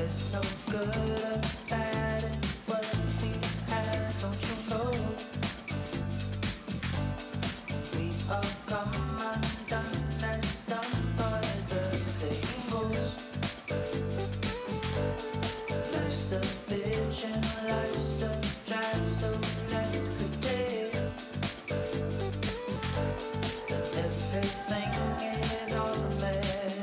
There's no good or bad in what we had, don't you know? We all come undone at some point, as the saying goes. Life's a bitch and life's a drag, so let's pretend that everything is all a mess.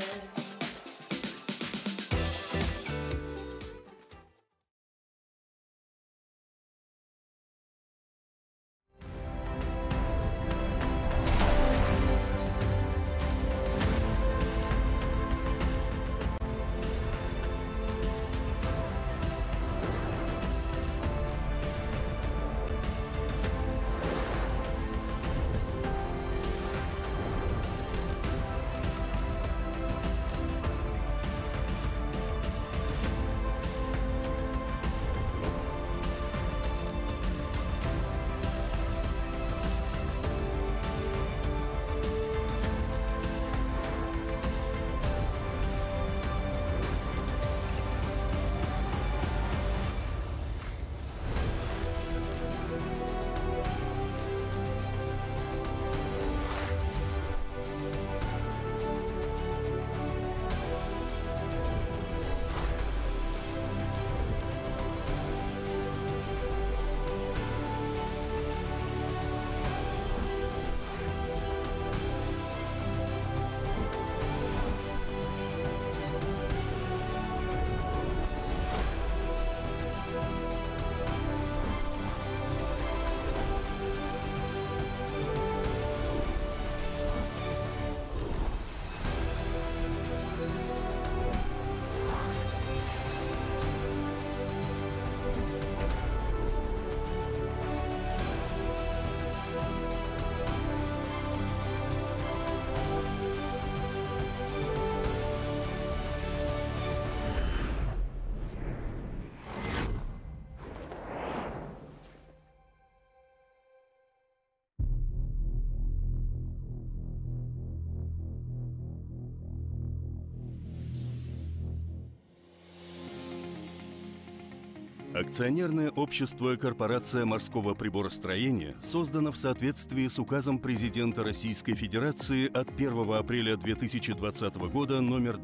Акционерное общество «Корпорация морского приборостроения» создано в соответствии с указом президента Российской Федерации от 1 апреля 2020 года номер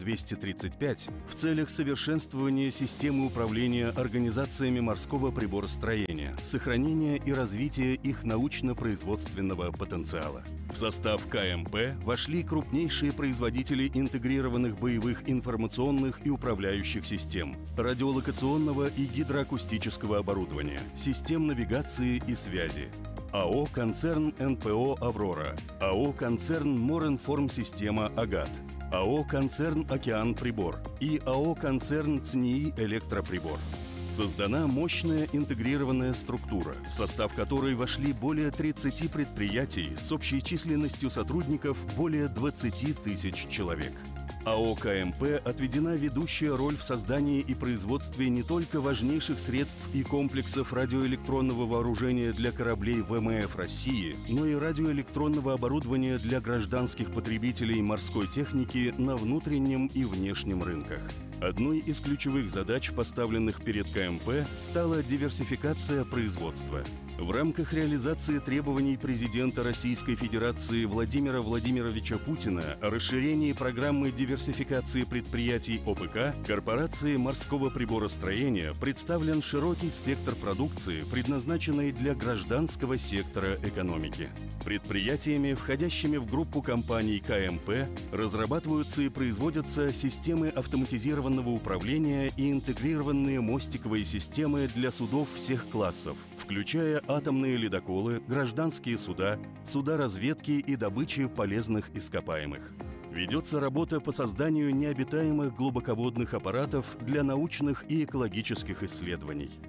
235 в целях совершенствования системы управления организациями морского приборостроения, сохранения и развития их научно-производственного потенциала. В состав КМП вошли крупнейшие производители интегрированных боевых информационных и управляющих систем, радиолокационного и гидроакустического оборудования, систем навигации и связи. АО «Концерн НПО «Аврора», АО «Концерн Моринформ-система «Агат», АО «Концерн Океан Прибор» и АО «Концерн ЦНИИ Электроприбор». Создана мощная интегрированная структура, в состав которой вошли более 30 предприятий с общей численностью сотрудников более 20 тысяч человек. АО «КМП» отведена ведущая роль в создании и производстве не только важнейших средств и комплексов радиоэлектронного вооружения для кораблей ВМФ России, но и радиоэлектронного оборудования для гражданских потребителей морской техники на внутреннем и внешнем рынках. Одной из ключевых задач, поставленных перед КМП, стала диверсификация производства. В рамках реализации требований президента Российской Федерации Владимира Владимировича Путина о расширении программы диверсификации предприятий ОПК корпорации морского приборостроения представлен широкий спектр продукции, предназначенной для гражданского сектора экономики. Предприятиями, входящими в группу компаний КМП, разрабатываются и производятся системы автоматизированного управления и интегрированные мостиковые системы для судов всех классов, включая атомные ледоколы, гражданские суда, суда разведки и добычи полезных ископаемых. Ведется работа по созданию необитаемых глубоководных аппаратов для научных и экологических исследований.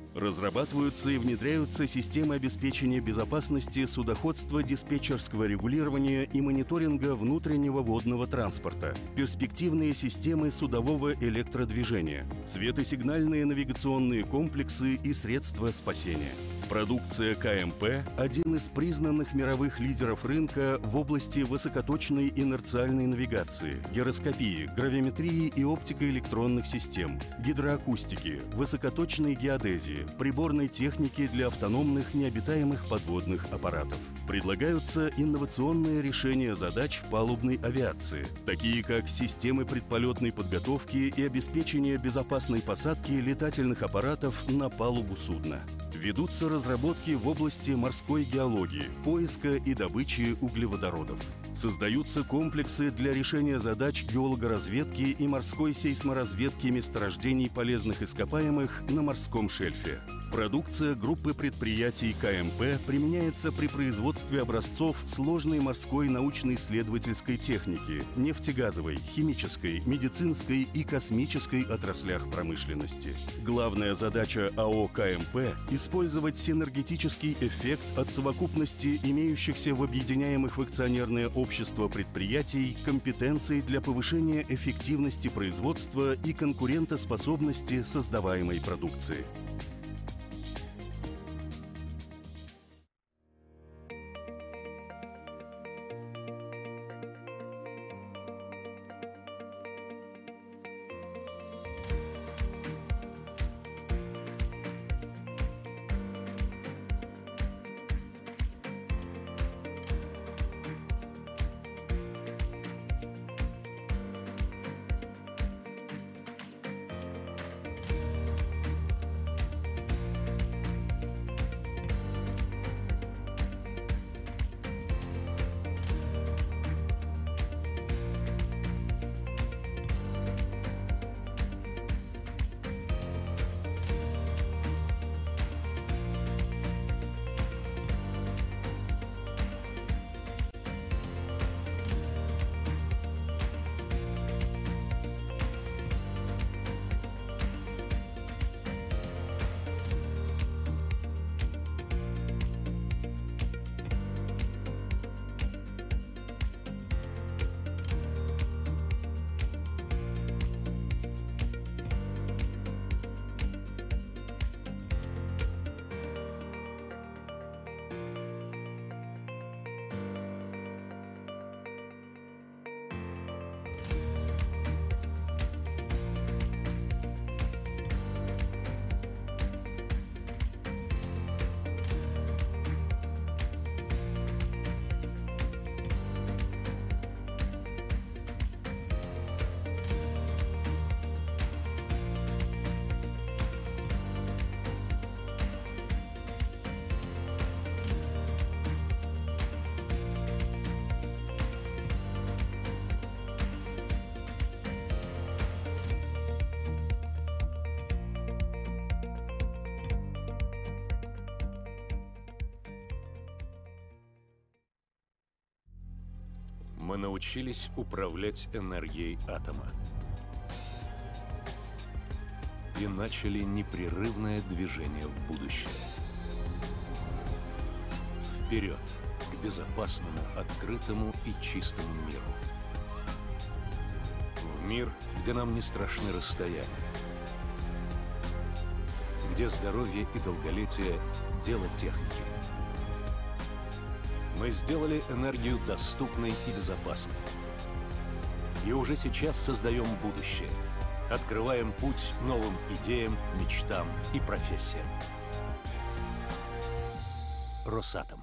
Разрабатываются и внедряются системы обеспечения безопасности судоходства, диспетчерского регулирования и мониторинга внутреннего водного транспорта, перспективные системы судового электродвижения, светосигнальные навигационные комплексы и средства спасения. Продукция КМП – один из признанных мировых лидеров рынка в области высокоточной инерциальной навигации, гироскопии, гравиметрии и оптико-электронных систем, гидроакустики, высокоточной геодезии, приборной техники для автономных необитаемых подводных аппаратов. Предлагаются инновационные решения задач палубной авиации, такие как системы предполетной подготовки и обеспечения безопасной посадки летательных аппаратов на палубу судна. Ведутся разработки в области морской геологии, поиска и добычи углеводородов. Создаются комплексы для решения задач геологоразведки и морской сейсморазведки месторождений полезных ископаемых на морском шельфе. Продукция группы предприятий КМП применяется при производстве образцов сложной морской научно-исследовательской техники, нефтегазовой, химической, медицинской и космической отраслях промышленности. Главная задача АО КМП – использовать синергетический эффект от совокупности имеющихся в объединяемых в акционерное общество предприятий компетенций для повышения эффективности производства и конкурентоспособности создаваемой продукции. Мы научились управлять энергией атома и начали непрерывное движение в будущее. Вперед, к безопасному, открытому и чистому миру. В мир, где нам не страшны расстояния, где здоровье и долголетие – дело техники. Мы сделали энергию доступной и безопасной. И уже сейчас создаем будущее. Открываем путь новым идеям, мечтам и профессиям. Росатом.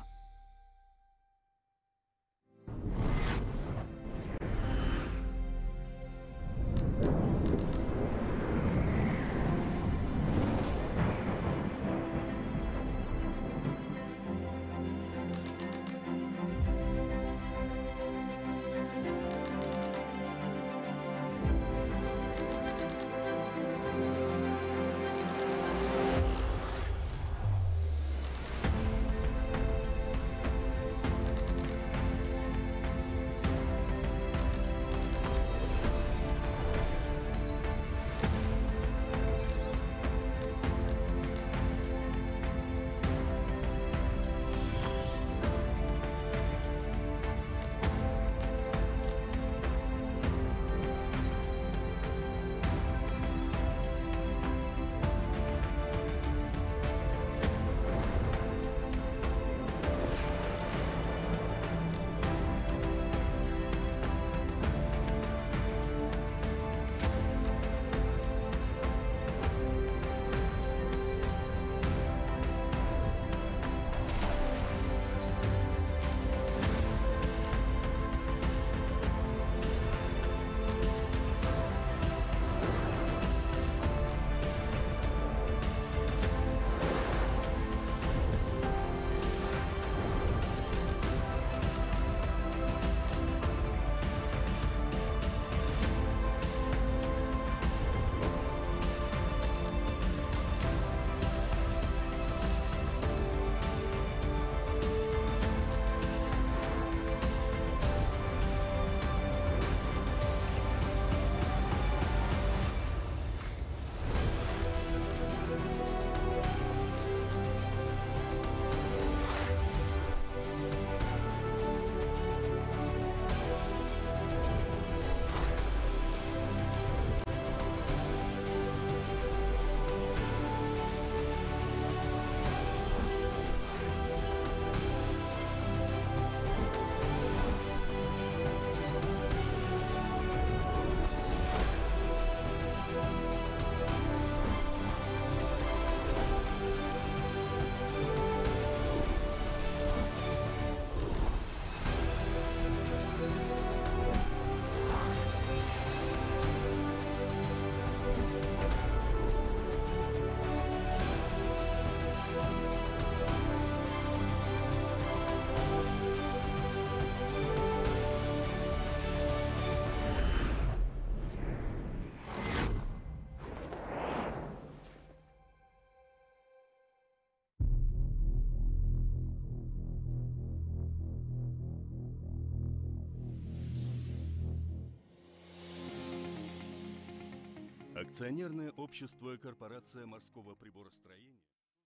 Акционерное общество «Корпорация морского приборостроения»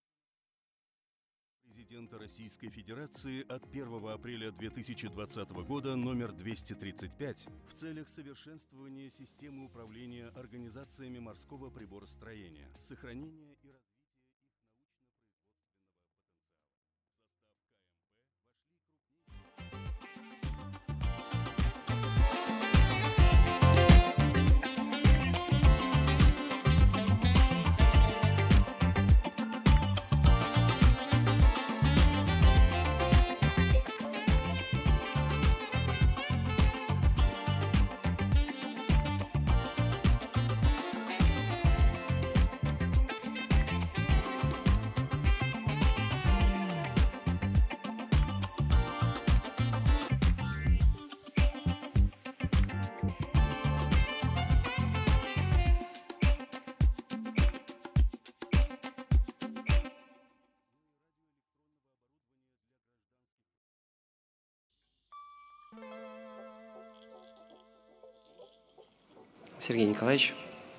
президента Российской Федерации от 1 апреля 2020 года номер 235 в целях совершенствования системы управления организациями морского приборостроения, сохранения и развития их научно-производственного потенциала. Сергей Николаевич.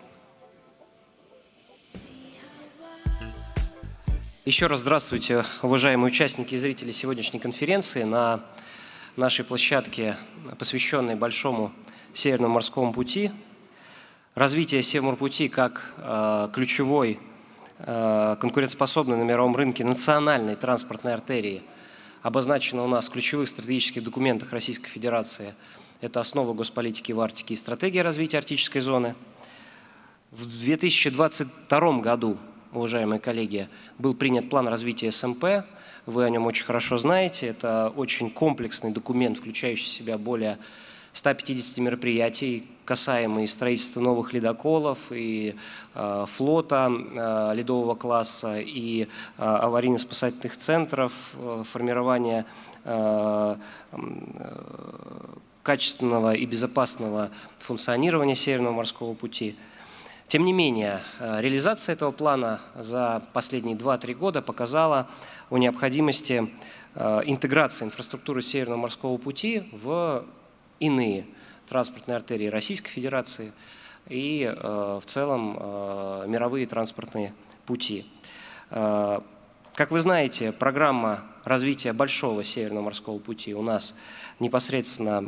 Еще раз здравствуйте, уважаемые участники и зрители сегодняшней конференции на нашей площадке, посвященной Большому Северному морскому пути. Развитие Севморпути как ключевой, конкурентоспособной на мировом рынке национальной транспортной артерии обозначено у нас в ключевых стратегических документах Российской Федерации. Это основа госполитики в Арктике и стратегия развития арктической зоны. В 2022 году, уважаемые коллеги, был принят план развития СМП. Вы о нем очень хорошо знаете. Это очень комплексный документ, включающий в себя более 150 мероприятий, касаемые строительства новых ледоколов и флота ледового класса, и аварийно-спасательных центров, формирования качественного и безопасного функционирования Северного морского пути. Тем не менее, реализация этого плана за последние 2-3 года показала о необходимости интеграции инфраструктуры Северного морского пути в иные транспортные артерии Российской Федерации и в целом мировые транспортные пути. Как вы знаете, программа развития Большого Северного морского пути у нас непосредственно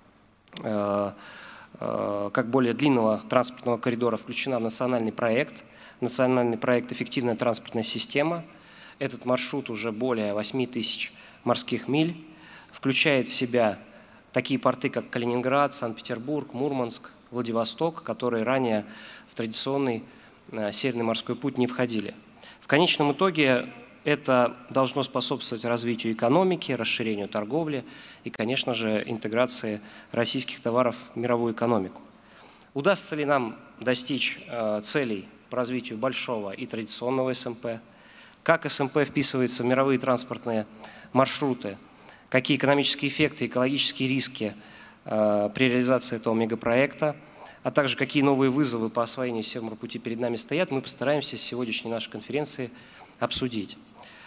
как более длинного транспортного коридора включена в национальный проект «Эффективная транспортная система». Этот маршрут уже более 8000 морских миль, включает в себя такие порты, как Калининград, Санкт-Петербург, Мурманск, Владивосток, которые ранее в традиционный Северный морской путь не входили. В конечном итоге это должно способствовать развитию экономики, расширению торговли и, конечно же, интеграции российских товаров в мировую экономику. Удастся ли нам достичь целей по развитию большого и традиционного СМП? Как СМП вписывается в мировые транспортные маршруты? Какие экономические эффекты, экологические риски при реализации этого мегапроекта? А также какие новые вызовы по освоению Севморпути перед нами стоят, мы постараемся с сегодняшней нашей конференции обсудить.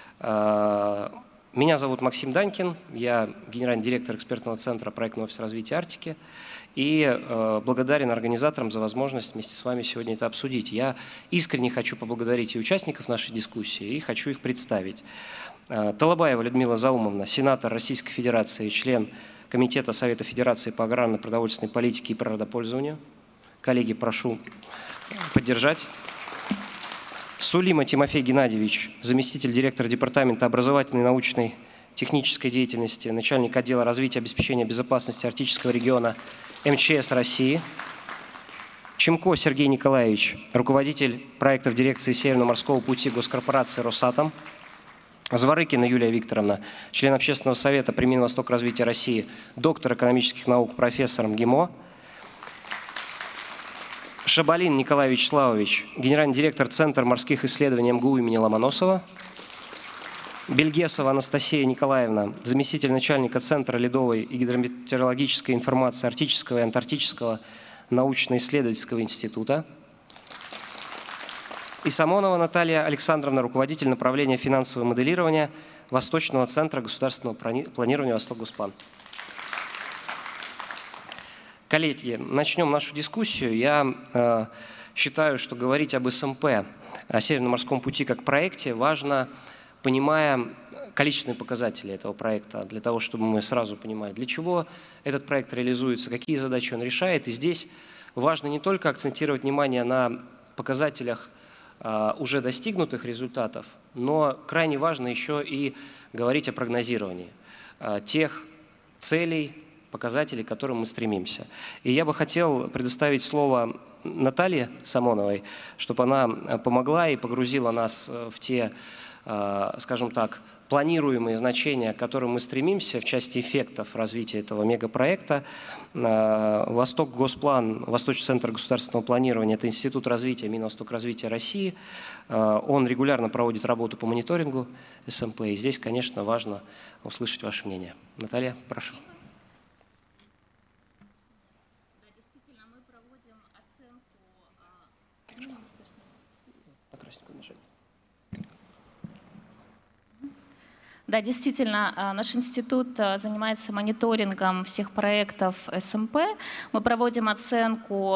Меня зовут Максим Данькин, я генеральный директор экспертного центра проектного офиса развития Арктики и благодарен организаторам за возможность вместе с вами сегодня это обсудить. Я искренне хочу поблагодарить и участников нашей дискуссии, и хочу их представить. Талабаева Людмила Заумовна, сенатор Российской Федерации, член Комитета Совета Федерации по аграрно-продовольственной политике и природопользованию. Коллеги, прошу поддержать. Сулима Тимофей Геннадьевич, заместитель директора Департамента образовательной, научной, технической деятельности, начальник отдела развития и обеспечения безопасности Арктического региона МЧС России. Чемко Сергей Николаевич, руководитель проектов дирекции Северного морского пути госкорпорации «Росатом». Зворыкина Юлия Викторовна, член Общественного совета при Минвосток развития России, доктор экономических наук, профессор МГИМО. Шабалин Николай Вячеславович, генеральный директор Центра морских исследований МГУ имени Ломоносова. Бельгесова Анастасия Николаевна, заместитель начальника Центра ледовой и гидрометеорологической информации Арктического и Антарктического научно-исследовательского института. И Самонова Наталья Александровна, руководитель направления финансового моделирования Восточного центра государственного планирования «Восток-Госплан». Коллеги, начнем нашу дискуссию. Я считаю, что говорить об СМП, о Северном морском пути как проекте, важно, понимая количественные показатели этого проекта, для того, чтобы мы сразу понимали, для чего этот проект реализуется, какие задачи он решает. И здесь важно не только акцентировать внимание на показателях уже достигнутых результатов, но крайне важно еще и говорить о прогнозировании тех целей, показателей, к которым мы стремимся. И я бы хотел предоставить слово Наталье Самоновой, чтобы она помогла и погрузила нас в те, скажем так, планируемые значения, к которым мы стремимся в части эффектов развития этого мегапроекта. Восток Госплан, Восточный центр государственного планирования, это Институт развития Минвосток развития России. Он регулярно проводит работу по мониторингу СМП. И здесь, конечно, важно услышать ваше мнение. Наталья, прошу. Да, действительно, наш институт занимается мониторингом всех проектов СМП. Мы проводим оценку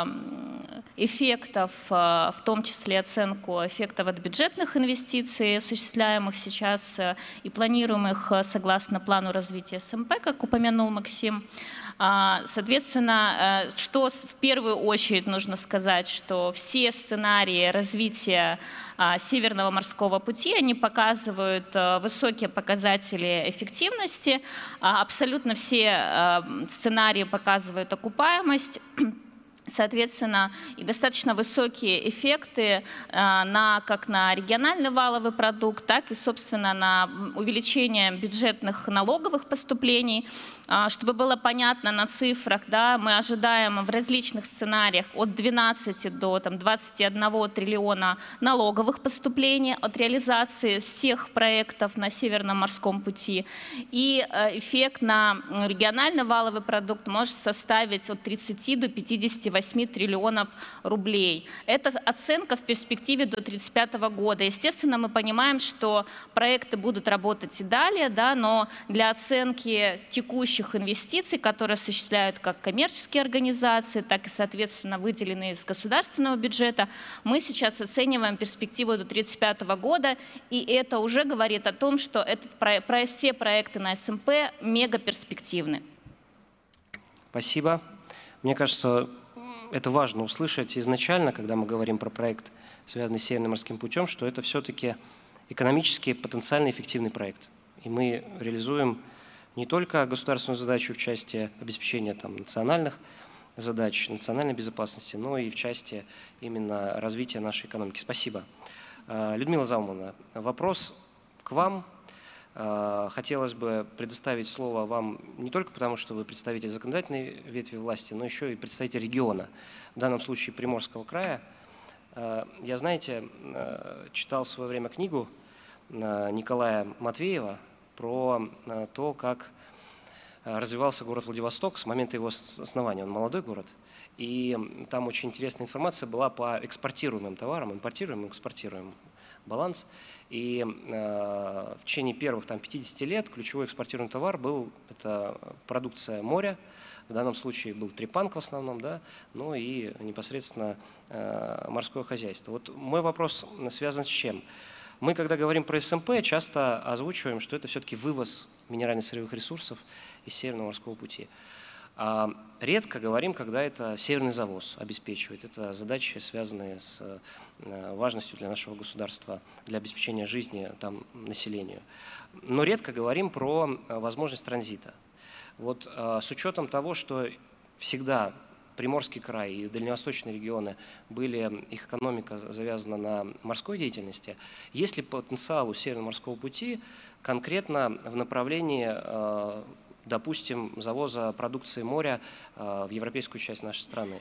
эффектов, в том числе оценку эффектов от бюджетных инвестиций, осуществляемых сейчас и планируемых согласно плану развития СМП, как упомянул Максим. Соответственно, что в первую очередь нужно сказать, что все сценарии развития Северного морского пути, они показывают высокие показатели эффективности, абсолютно все сценарии показывают окупаемость. Соответственно, и достаточно высокие эффекты как на региональный валовый продукт, так и, собственно, на увеличение бюджетных налоговых поступлений. Чтобы было понятно на цифрах, да, мы ожидаем в различных сценариях от 12 до 21 триллиона налоговых поступлений от реализации всех проектов на Северном морском пути. И эффект на региональный валовый продукт может составить от 30 до 58 триллионов рублей. Это оценка в перспективе до 1935 года. Естественно, мы понимаем, что проекты будут работать и далее, да, но для оценки текущих инвестиций, которые осуществляют как коммерческие организации, так и, соответственно, выделенные из государственного бюджета, мы сейчас оцениваем перспективу до 1935 года, и это уже говорит о том, что все проекты на СМП мегаперспективны. Спасибо. Мне кажется, это важно услышать изначально, когда мы говорим про проект, связанный с Северным морским путем, что это все-таки экономически потенциально эффективный проект. И мы реализуем не только государственную задачу в части обеспечения национальных задач, национальной безопасности, но и в части именно развития нашей экономики. Спасибо. Людмила Заумовна, вопрос к вам. Хотелось бы предоставить слово вам не только потому, что вы представитель законодательной ветви власти, но еще и представитель региона, в данном случае Приморского края. Я, знаете, читал в свое время книгу Николая Матвеева про то, как развивался город Владивосток с момента его основания. Он молодой город, и там очень интересная информация была по экспортируемым товарам, импортируемым, экспортируемым баланс. И в течение первых 50 лет ключевой экспортируемый товар был это продукция моря, в данном случае был трепанг в основном, да, ну и непосредственно морское хозяйство. Вот мой вопрос связан с чем? Мы, когда говорим про СМП, часто озвучиваем, что это все-таки вывоз минерально-сырьевых ресурсов из Северного морского пути. А редко говорим, когда это северный завоз обеспечивает. Это задачи, связанные с важностью для нашего государства, для обеспечения жизни населению. Но редко говорим про возможность транзита. Вот с учетом того, что всегда Приморский край и дальневосточные регионы их экономика завязана на морской деятельности, есть ли потенциал у Северного морского пути конкретно в направлении, допустим, завоза продукции моря в европейскую часть нашей страны?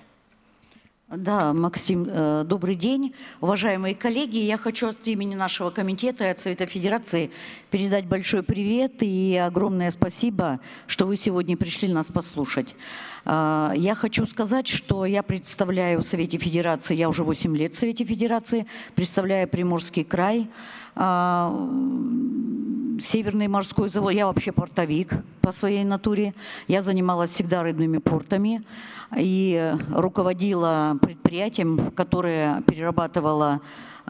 Да, Максим, добрый день. Уважаемые коллеги, я хочу от имени нашего комитета и от Совета Федерации передать большой привет и огромное спасибо, что вы сегодня пришли нас послушать. Я хочу сказать, что я представляю в Совете Федерации, я уже 8 лет в Совете Федерации, представляю Приморский край. Северный морской завод, я вообще портовик по своей натуре, я занималась всегда рыбными портами и руководила предприятием, которое перерабатывало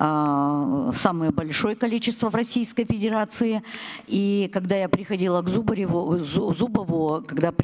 самое большое количество в Российской Федерации. И когда я приходила к Зубову,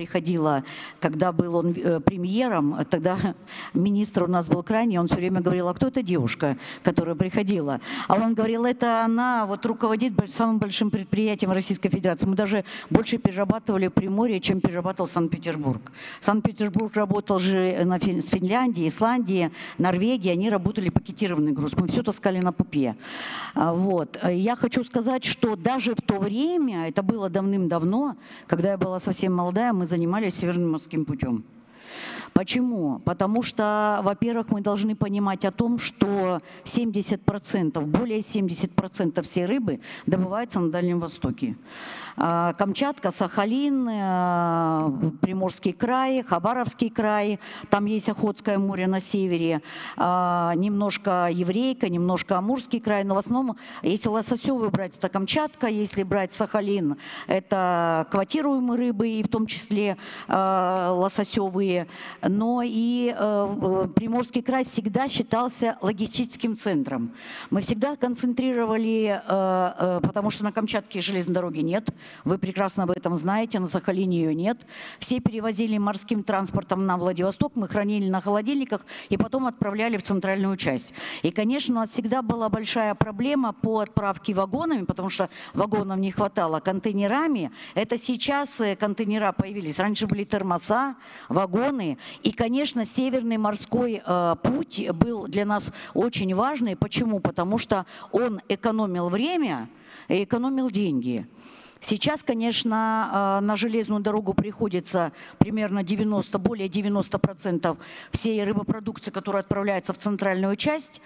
когда был он премьером, тогда министр у нас был крайний, он все время говорил: а кто эта девушка, которая приходила? А он говорил: это она вот руководит самым большим предприятием Российской Федерации. Мы даже больше перерабатывали Приморье, чем перерабатывал Санкт-Петербург. Санкт-Петербург работал же с Финляндией, Исландией, Норвегией, они работали пакетированный груз. Мы все таскали на пупе. Вот. Я хочу сказать, что даже в то время, это было давным-давно, когда я была совсем молодая, мы занимались Северным морским путем. Почему? Потому что, во-первых, мы должны понимать о том, что 70%, более 70% всей рыбы добывается на Дальнем Востоке. Камчатка, Сахалин, Приморский край, Хабаровский край, там есть Охотское море на севере, немножко Еврейка, немножко Амурский край, но в основном, если лососевую брать, это Камчатка, если брать Сахалин, это квотируемые рыбы, и в том числе лососевые. Но и Приморский край всегда считался логистическим центром. Мы всегда концентрировали, потому что на Камчатке железной дороги нет, вы прекрасно об этом знаете, на Сахалине ее нет. Все перевозили морским транспортом на Владивосток, мы хранили на холодильниках и потом отправляли в центральную часть. И, конечно, у нас всегда была большая проблема по отправке вагонами, потому что вагонов не хватало, контейнерами. Это сейчас контейнера появились. Раньше были термоса, вагоны. И, конечно, Северный морской путь был для нас очень важный. Почему? Потому что он экономил время и экономил деньги. Сейчас, конечно, на железную дорогу приходится примерно более 90% всей рыбопродукции, которая отправляется в центральную часть,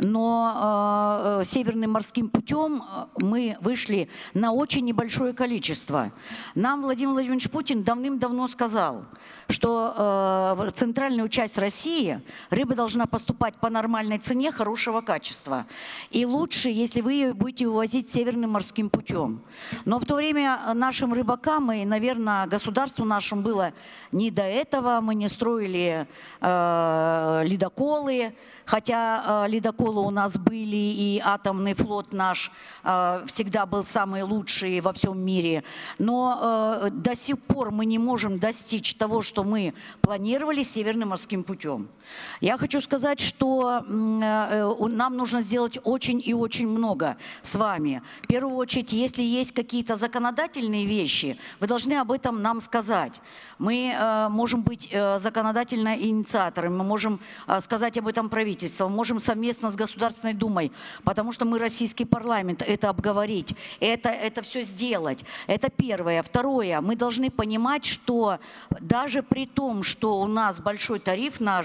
но Северным морским путем мы вышли на очень небольшое количество. Нам Владимир Владимирович Путин давным-давно сказал, что в центральную часть России рыба должна поступать по нормальной цене хорошего качества. И лучше, если вы ее будете вывозить Северным морским путем. Но в то время нашим рыбакам и, наверное, государству нашему было не до этого. Мы не строили ледоколы, хотя ледоколы у нас были, и атомный флот наш всегда был самый лучший во всем мире. Но до сих пор мы не можем достичь того, что мы планировали Северным морским путем. Я хочу сказать, что нам нужно сделать очень и очень много с вами. В первую очередь, если есть какие-то законодательные вещи, вы должны об этом нам сказать. Мы можем быть законодательно инициаторами, мы можем сказать об этом правительству, можем совместно с Государственной Думой, потому что мы российский парламент, это обговорить, это все сделать. Это первое. Второе, мы должны понимать, что даже при том, что у нас большой тариф на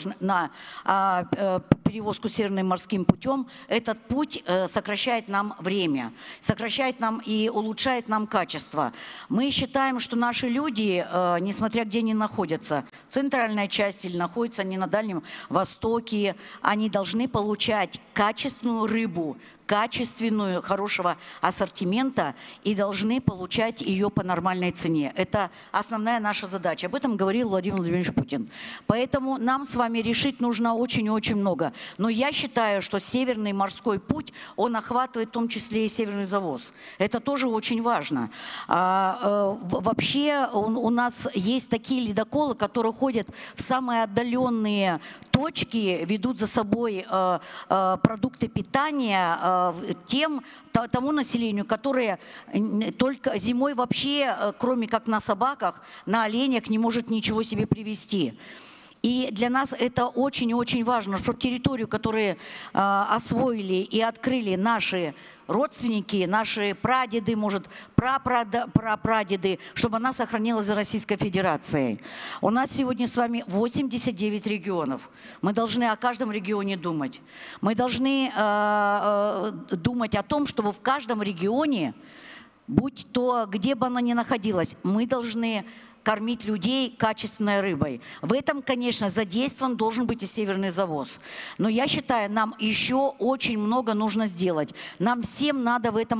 перевозку Северным морским путем, этот путь сокращает нам время, сокращает нам и улучшает нам качество. Мы считаем, что наши люди, несмотря где они находятся, центральная часть или находятся они на Дальнем Востоке, они должны получать качественную рыбу, качественную, хорошего ассортимента и должны получать ее по нормальной цене. Это основная наша задача. Об этом говорил Владимир Владимирович Путин. Поэтому нам с вами решить нужно очень и очень много. Но я считаю, что Северный морской путь, он охватывает в том числе и северный завоз. Это тоже очень важно. Вообще у нас есть такие ледоколы, которые ходят в самые отдаленные точки, ведут за собой продукты питания тому населению, которое только зимой вообще, кроме как на собаках, на оленях, не может ничего себе привезти. И для нас это очень и очень важно, чтобы территорию, которую освоили и открыли наши родственники, наши прадеды, может, прапрадеды, чтобы она сохранилась за Российской Федерацией. У нас сегодня с вами 89 регионов. Мы должны о каждом регионе думать. Мы должны думать о том, чтобы в каждом регионе, будь то где бы оно ни находилось, мы должны кормить людей качественной рыбой. В этом, конечно, задействован должен быть и северный завоз. Но я считаю, нам еще очень много нужно сделать. Нам всем надо в этом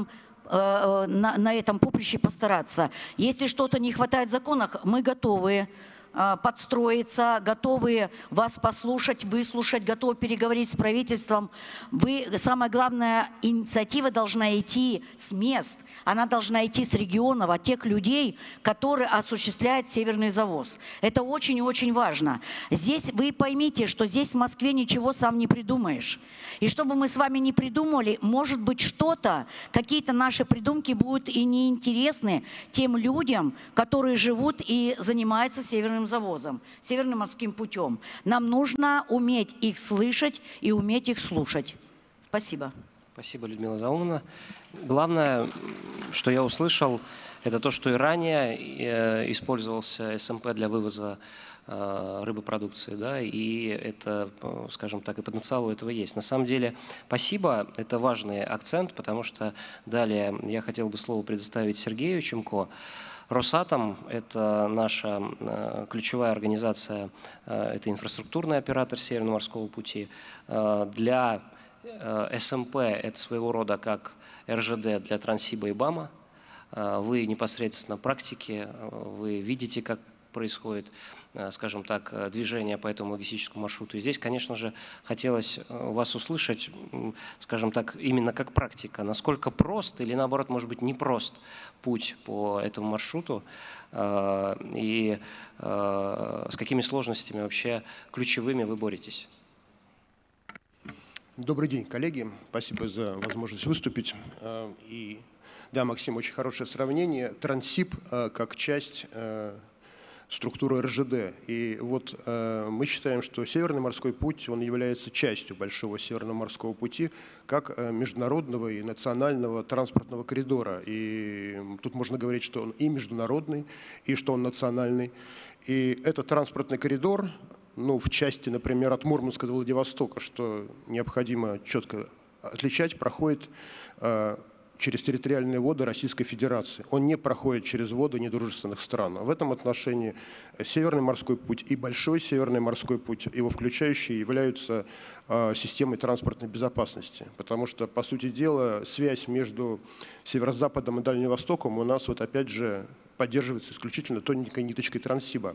на этом поприще постараться. Если что-то не хватает в законах, мы готовы подстроиться, готовы вас послушать, выслушать, готовы переговорить с правительством. Самое главное, инициатива должна идти с мест, она должна идти с регионов, от тех людей, которые осуществляют северный завоз. Это очень и очень важно. Здесь вы поймите, что здесь в Москве ничего сам не придумаешь. И чтобы мы с вами не придумали, может быть что-то, какие-то наши придумки будут и неинтересны тем людям, которые живут и занимаются северным завозом, северным морским путем. Нам нужно уметь их слышать и уметь их слушать. Спасибо. Спасибо, Людмила Заумовна. Главное, что я услышал, это то, что и ранее использовался СМП для вывоза рыбопродукции, да, и это, скажем так, и потенциал у этого есть. На самом деле, спасибо, это важный акцент, потому что далее я хотел бы слово предоставить Сергею Чемко. Росатом – это наша ключевая организация, это инфраструктурный оператор Северного морского пути. Для СМП это своего рода как РЖД для Транссиба и БАМа. Вы непосредственно практики, вы видите, как происходит, скажем так, движение по этому логистическому маршруту. И здесь, конечно же, хотелось вас услышать, скажем так, именно как практика, насколько прост или, наоборот, может быть, непрост путь по этому маршруту и с какими сложностями вообще ключевыми вы боретесь. Добрый день, коллеги. Спасибо за возможность выступить. И да, Максим, очень хорошее сравнение. Транссиб как часть структуры РЖД. И вот мы считаем, что Северный морской путь, он является частью Большого Северного морского пути, как международного и национального транспортного коридора. И тут можно говорить, что он и международный, и что он национальный. И этот транспортный коридор, ну, в части, например, от Мурманска до Владивостока, что необходимо четко отличать, проходит через территориальные воды Российской Федерации. Он не проходит через воды недружественных стран. В этом отношении Северный морской путь и Большой Северный морской путь, его включающие, являются системой транспортной безопасности. Потому что, по сути дела, связь между Северо-Западом и Дальним Востоком у нас вот опять же поддерживается исключительно тоненькой ниточкой Транссиба.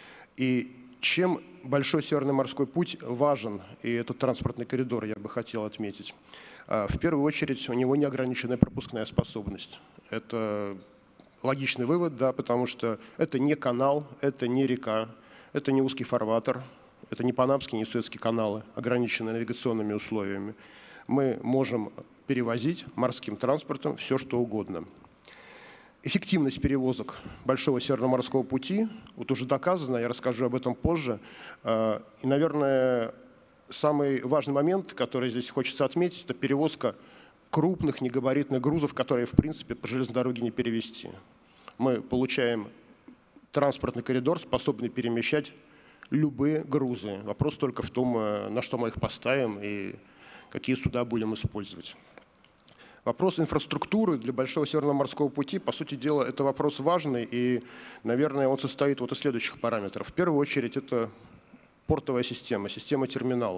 И чем Большой Северный морской путь важен, и этот транспортный коридор я бы хотел отметить, в первую очередь у него неограниченная пропускная способность. Это логичный вывод, да, потому что это не канал, это не река, это не узкий фарватер, это не Панамский, не Суэцкий каналы, ограниченные навигационными условиями. Мы можем перевозить морским транспортом все, что угодно. Эффективность перевозок Большого Северного морского пути вот уже доказана, я расскажу об этом позже. И, наверное, самый важный момент, который здесь хочется отметить, это перевозка крупных негабаритных грузов, которые, в принципе, по железной дороге не перевезти. Мы получаем транспортный коридор, способный перемещать любые грузы. Вопрос только в том, на что мы их поставим и какие суда будем использовать. Вопрос инфраструктуры для Большого Северного морского пути, по сути дела, это вопрос важный, и, наверное, он состоит вот из следующих параметров. В первую очередь, это портовая система, система терминалов.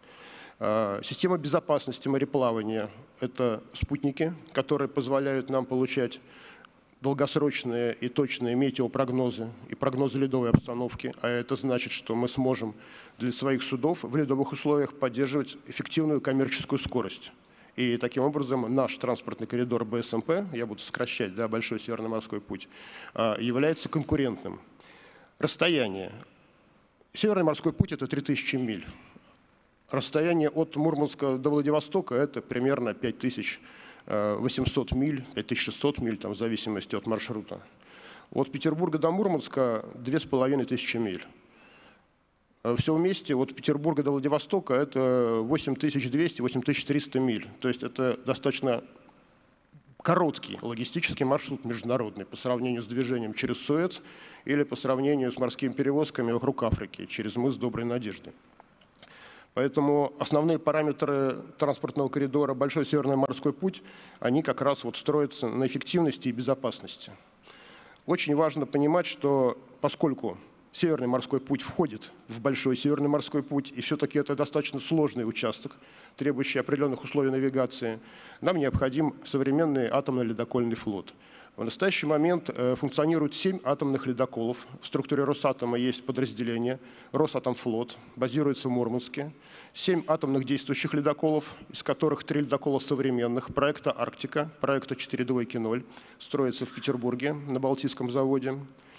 Система безопасности мореплавания – это спутники, которые позволяют нам получать долгосрочные и точные метеопрогнозы и прогнозы ледовой обстановки. А это значит, что мы сможем для своих судов в ледовых условиях поддерживать эффективную коммерческую скорость. И таким образом наш транспортный коридор БСМП, я буду сокращать, да, Большой Северный морской путь, является конкурентным. Расстояние. Северный морской путь – это 3000 миль. Расстояние от Мурманска до Владивостока – это примерно 5800 миль, 5600 миль, там, в зависимости от маршрута. От Петербурга до Мурманска – 2500 миль. Все вместе от Петербурга до Владивостока это 8200-8300 миль. То есть это достаточно короткий логистический маршрут международный по сравнению с движением через Суэц или по сравнению с морскими перевозками вокруг Африки через мыс Доброй Надежды. Поэтому основные параметры транспортного коридора Большой Северный морской путь, они как раз вот строятся на эффективности и безопасности. Очень важно понимать, что поскольку Северный морской путь входит в Большой Северный морской путь, и все-таки это достаточно сложный участок, требующий определенных условий навигации. Нам необходим современный атомный ледокольный флот. В настоящий момент функционирует 7 атомных ледоколов. В структуре Росатома есть подразделение Росатомфлот, базируется в Мурманске. 7 атомных действующих ледоколов, из которых 3 ледокола современных, проекта «Арктика», проекта 4.0, строится в Петербурге на Балтийском заводе.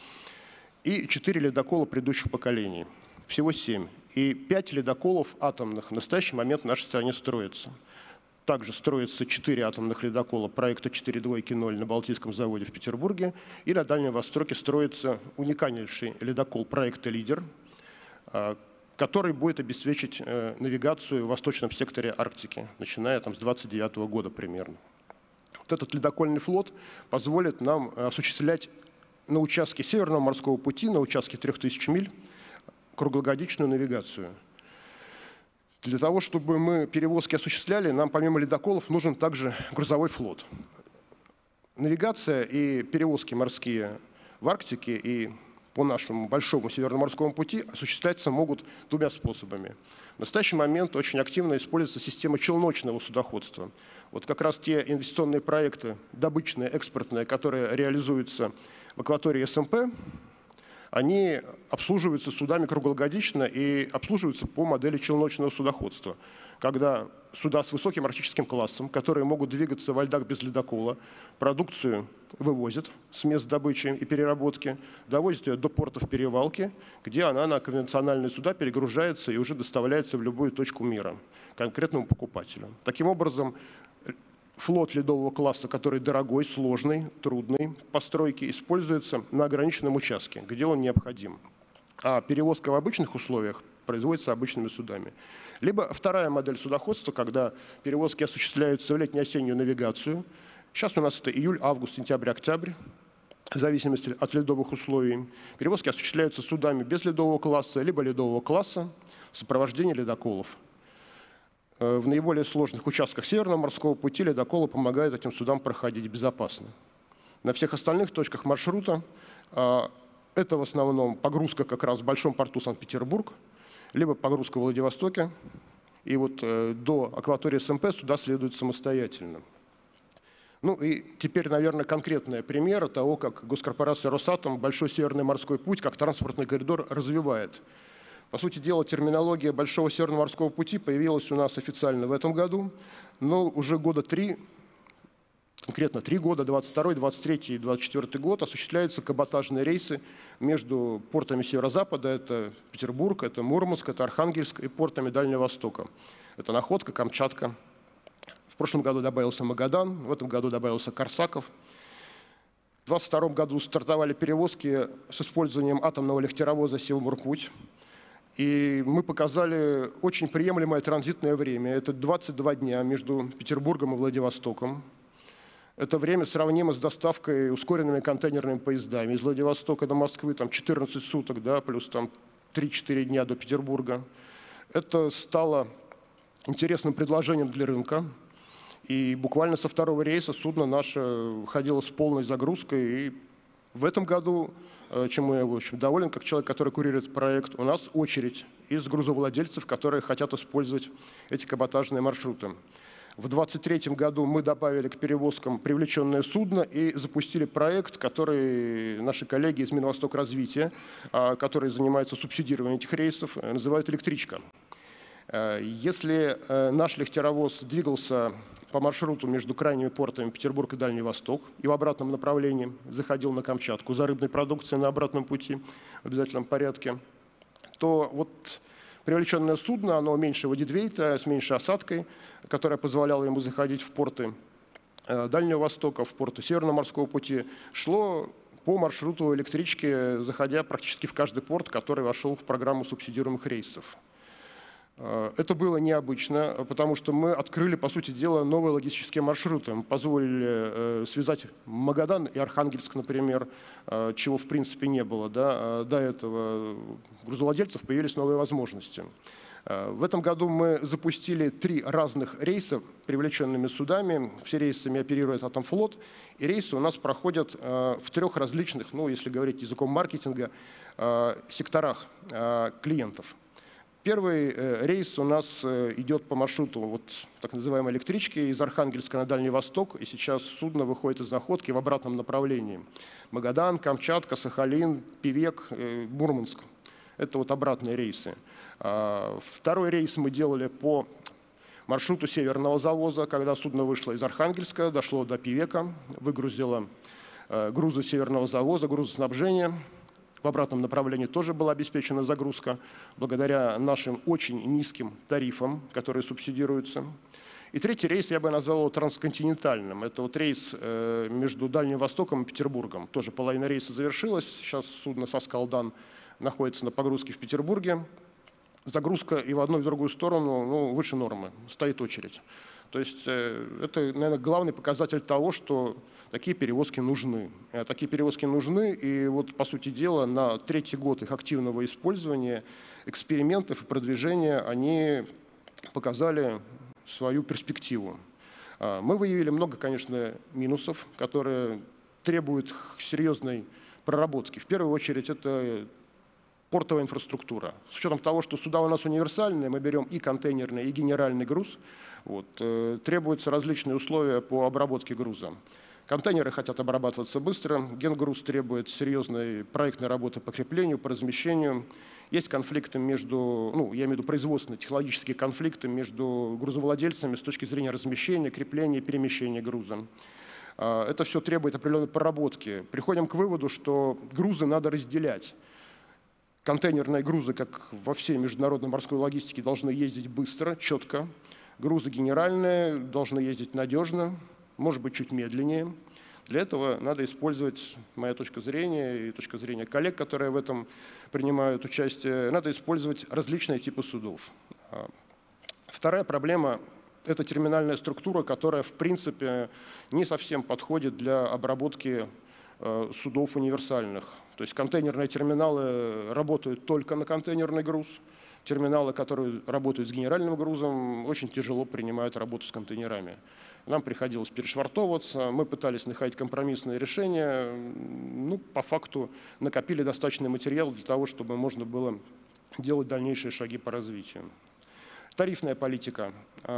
И 4 ледокола предыдущих поколений. Всего 7. И 5 ледоколов атомных в настоящий момент в нашей стране строятся. Также строится 4 атомных ледокола проекта 4.0 на Балтийском заводе в Петербурге. И на Дальнем Востоке строится уникальнейший ледокол проекта «Лидер», который будет обеспечить навигацию в восточном секторе Арктики, начиная с 1929 года примерно. Вот этот ледокольный флот позволит нам осуществлять на участке Северного морского пути, на участке 3000 миль, круглогодичную навигацию. Для того, чтобы мы перевозки осуществляли, нам помимо ледоколов нужен также грузовой флот. Навигация и перевозки морские в Арктике и по нашему большому Северному морскому пути осуществляться могут двумя способами. В настоящий момент очень активно используется система челночного судоходства. Вот как раз те инвестиционные проекты, добычные, экспортные, которые реализуются в акватории СМП, они обслуживаются судами круглогодично и обслуживаются по модели челночного судоходства, когда суда с высоким арктическим классом, которые могут двигаться во льдах без ледокола, продукцию вывозят с мест добычи и переработки, довозят ее до портов перевалки, где она на конвенциональные суда перегружается и уже доставляется в любую точку мира конкретному покупателю. Таким образом, флот ледового класса, который дорогой, сложный, трудный постройки, используется на ограниченном участке, где он необходим. А перевозка в обычных условиях производится обычными судами. Либо вторая модель судоходства, когда перевозки осуществляются в летне-осеннюю навигацию. Сейчас у нас это июль, август, сентябрь, октябрь, в зависимости от ледовых условий. Перевозки осуществляются судами без ледового класса, либо ледового класса в сопровождении ледоколов. В наиболее сложных участках Северного морского пути ледоколы помогают этим судам проходить безопасно. На всех остальных точках маршрута это в основном погрузка как раз в большом порту Санкт-Петербург, либо погрузка в Владивостоке. И вот до акватории СМП суда следуют самостоятельно. Ну и теперь, наверное, конкретный пример того, как госкорпорация «Росатом» Большой Северный морской путь как транспортный коридор развивает. По сути дела, терминология Большого Северного морского пути появилась у нас официально в этом году, но уже года 3, конкретно 3 года, 22, 23 и 24 год, осуществляются каботажные рейсы между портами Северо-Запада, это Петербург, это Мурманск, это Архангельск, и портами Дальнего Востока. Это Находка, Камчатка. В прошлом году добавился Магадан, в этом году добавился Корсаков. В 2022 году стартовали перевозки с использованием атомного легтеровоза «Севморпуть». И мы показали очень приемлемое транзитное время. Это 22 дня между Петербургом и Владивостоком. Это время сравнимо с доставкой ускоренными контейнерными поездами из Владивостока до Москвы, там 14 суток, да, плюс там 3-4 дня до Петербурга. Это стало интересным предложением для рынка. И буквально со второго рейса судно наше ходило с полной загрузкой. И в этом году, чему я, в общем, доволен, как человек, который курирует проект, у нас очередь из грузовладельцев, которые хотят использовать эти каботажные маршруты. В 2023 году мы добавили к перевозкам привлеченное судно и запустили проект, который наши коллеги из Минвостокразвития, которые занимаются субсидированием этих рейсов, называют «Электричка». Если наш легтеровоз двигался по маршруту между крайними портами Петербург и Дальний Восток и в обратном направлении заходил на Камчатку за рыбной продукцией на обратном пути в обязательном порядке, то вот привлеченное судно, оно меньше водидвейта, с меньшей осадкой, которая позволяла ему заходить в порты Дальнего Востока, в порты Северного морского пути, шло по маршруту электрички, заходя практически в каждый порт, который вошел в программу субсидируемых рейсов. Это было необычно, потому что мы открыли, по сути дела, новые логистические маршруты. Мы позволили связать Магадан и Архангельск, например, чего в принципе не было. Да? До этого грузовладельцев появились новые возможности. В этом году мы запустили 3 разных рейса привлеченными судами. Все рейсами оперирует Атомфлот. И рейсы у нас проходят в 3 различных, ну, если говорить языком маркетинга, секторах клиентов. Первый рейс у нас идет по маршруту вот, так называемой электрички из Архангельска на Дальний Восток. И сейчас судно выходит из Находки в обратном направлении. Магадан, Камчатка, Сахалин, Певек, Мурманск. Это вот обратные рейсы. Второй рейс мы делали по маршруту Северного завоза, когда судно вышло из Архангельска, дошло до Певека, выгрузило грузы Северного завоза, грузоснабжение. В обратном направлении тоже была обеспечена загрузка благодаря нашим очень низким тарифам, которые субсидируются. И третий рейс я бы назвал его трансконтинентальным. Это вот рейс между Дальним Востоком и Петербургом. Тоже половина рейса завершилась. Сейчас судно Саскалдан находится на погрузке в Петербурге. Загрузка и в одну, и в другую сторону выше нормы, стоит очередь. То есть это, наверное, главный показатель того, что такие перевозки нужны. Такие перевозки нужны, и вот, по сути дела, на 3-й год их активного использования, экспериментов и продвижения, они показали свою перспективу. Мы выявили много, конечно, минусов, которые требуют серьезной проработки. В первую очередь, это портовая инфраструктура. С учетом того, что суда у нас универсальные, мы берем и контейнерный, и генеральный груз, требуются различные условия по обработке груза. Контейнеры хотят обрабатываться быстро, генгруз требует серьезной проектной работы по креплению, по размещению. Есть конфликты между, я имею в виду производственные, технологические конфликты между грузовладельцами с точки зрения размещения, крепления, перемещения груза. Это все требует определенной проработки. Приходим к выводу, что грузы надо разделять. Контейнерные грузы, как во всей международной морской логистике, должны ездить быстро, четко. Грузы генеральные должны ездить надежно, может быть, чуть медленнее. Для этого надо использовать, моя точка зрения и точка зрения коллег, которые в этом принимают участие, надо использовать различные типы судов. Вторая проблема – это терминальная структура, которая, в принципе, не совсем подходит для обработки судов универсальных. То есть контейнерные терминалы работают только на контейнерный груз. Терминалы, которые работают с генеральным грузом, очень тяжело принимают работу с контейнерами. Нам приходилось перешвартовываться, мы пытались находить компромиссные решения. По факту накопили достаточный материал для того, чтобы можно было делать дальнейшие шаги по развитию. Тарифная политика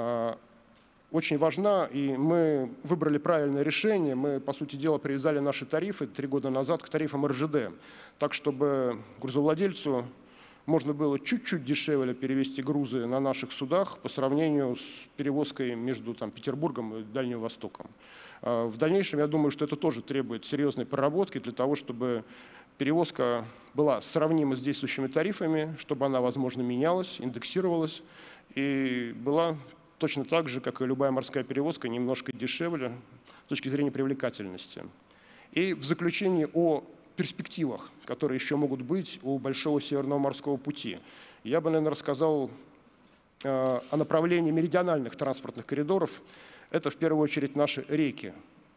очень важна, и мы выбрали правильное решение. Мы, по сути дела, привязали наши тарифы 3 года назад к тарифам РЖД, так, чтобы грузовладельцу можно было чуть-чуть дешевле перевести грузы на наших судах по сравнению с перевозкой между Петербургом и Дальним Востоком. В дальнейшем, я думаю, что это тоже требует серьезной проработки для того, чтобы перевозка была сравнима с действующими тарифами, чтобы она, возможно, менялась, индексировалась и была точно так же, как и любая морская перевозка, немножко дешевле с точки зрения привлекательности. И в заключении о перспективах, которые еще могут быть у Большого Северного морского пути. Я бы, наверное, рассказал о направлении меридиональных транспортных коридоров. Это в первую очередь наши реки.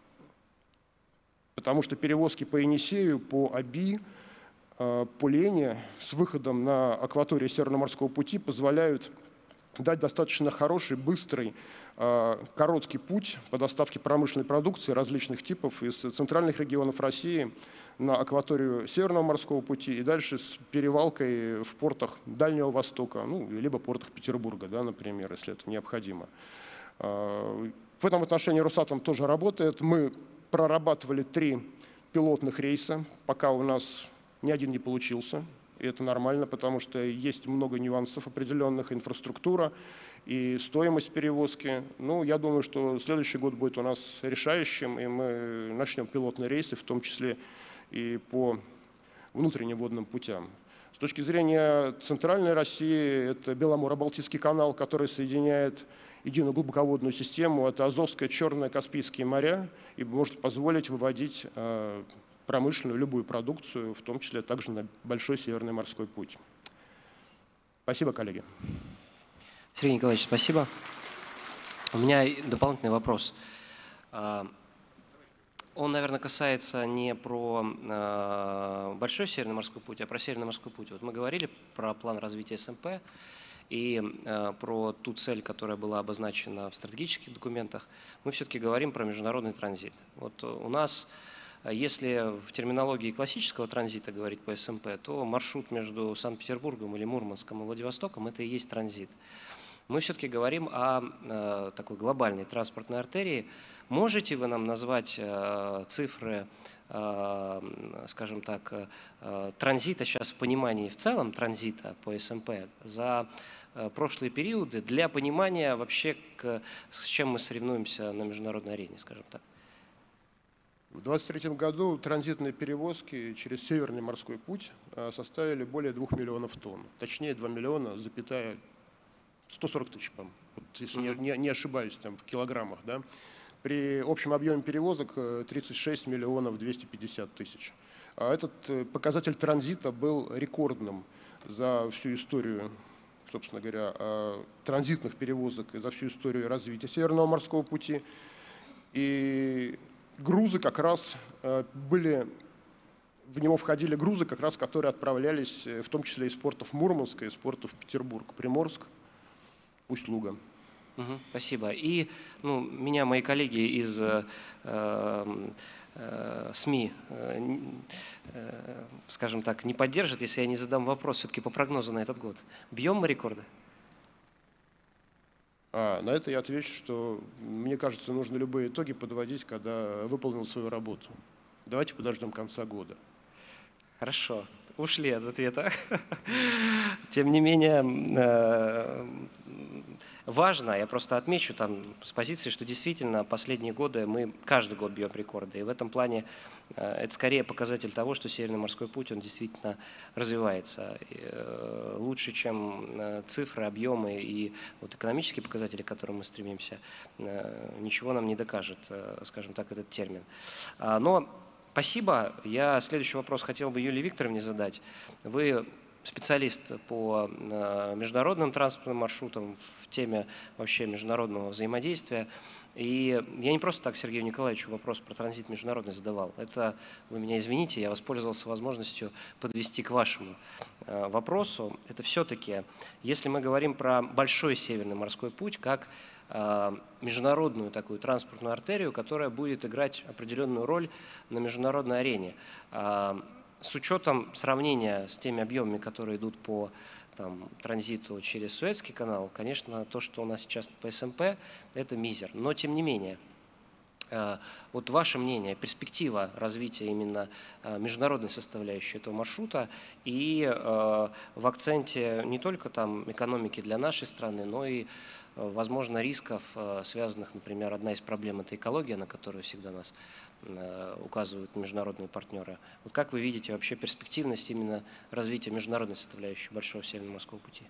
Потому что перевозки по Енисею, по Оби, по Лене с выходом на акваторию Северного морского пути позволяют дать достаточно хороший, быстрый, короткий путь по доставке промышленной продукции различных типов из центральных регионов России на акваторию Северного морского пути и дальше с перевалкой в портах Дальнего Востока, либо портах Петербурга, например, если это необходимо. В этом отношении Росатом тоже работает. Мы прорабатывали 3 пилотных рейса, пока у нас ни один не получился. И это нормально, потому что есть много нюансов определенных, инфраструктура и стоимость перевозки. Я думаю, что следующий год будет у нас решающим, и мы начнем пилотные рейсы, в том числе и по внутренним водным путям. С точки зрения центральной России, это Беломоро-Балтийский канал, который соединяет единую глубоководную систему, это Азовское, Черное, Каспийские моря, и может позволить выводить промышленную, любую продукцию, в том числе также на Большой Северный морской путь. Спасибо, коллеги. Сергей Николаевич, спасибо. У меня дополнительный вопрос. Он, наверное, касается не про Большой Северный морской путь, а про Северный морской путь. Вот мы говорили про план развития СМП, и про ту цель, которая была обозначена в стратегических документах, мы все-таки говорим про международный транзит. Вот у нас, если в терминологии классического транзита говорить по СМП, то маршрут между Санкт-Петербургом или Мурманском и Владивостоком – это и есть транзит. Мы все-таки говорим о такой глобальной транспортной артерии. Можете вы нам назвать цифры, скажем так, транзита сейчас в понимании в целом транзита по СМП за прошлые периоды для понимания вообще, с чем мы соревнуемся на международной арене, скажем так? В 2023 году транзитные перевозки через Северный морской путь составили более 2 миллионов тонн. Точнее, 2 миллиона, 140 тысяч, по-моему, вот, если не ошибаюсь, там, в килограммах. Да? При общем объеме перевозок 36 миллионов 250 тысяч. А этот показатель транзита был рекордным за всю историю, собственно говоря, транзитных перевозок и за всю историю развития Северного морского пути. И грузы как раз были, в него входили грузы, как раз, которые отправлялись в том числе из портов Мурманска, из портов Петербург, Приморск, Усть-Луга. Спасибо. И меня мои коллеги из СМИ, скажем так, не поддержат, если я не задам вопрос все-таки по прогнозу на этот год. Бьем мы рекорды? На это я отвечу, что, мне кажется, нужно любые итоги подводить, когда выполнил свою работу. Давайте подождем конца года. Хорошо, ушли от ответа. Тем не менее, важно, я просто отмечу там с позиции, что действительно последние годы мы каждый год бьем рекорды. И в этом плане это скорее показатель того, что Северный морской путь, он действительно развивается. Лучше, чем цифры, объемы и вот экономические показатели, к которым мы стремимся, ничего нам не докажет, скажем так, этот термин. Но спасибо. Я следующий вопрос хотел бы Юлии Викторовне задать. Вы специалист по международным транспортным маршрутам в теме вообще международного взаимодействия. И я не просто так Сергею Николаевичу вопрос про транзит международный задавал. Это, вы меня извините, я воспользовался возможностью подвести к вашему вопросу. Это все-таки, если мы говорим про большой Северный морской путь, как международную такую транспортную артерию, которая будет играть определенную роль на международной арене. С учетом сравнения с теми объемами, которые идут по транзиту через Суэцкий канал, конечно, то, что у нас сейчас по СМП, это мизер. Но тем не менее, вот ваше мнение, перспектива развития именно международной составляющей этого маршрута и в акценте не только экономики для нашей страны, но и возможно рисков, связанных, например, одна из проблем – это экология, на которую всегда нас указывают международные партнеры. Вот как вы видите вообще перспективность именно развития международной составляющей Большого Северного морского пути?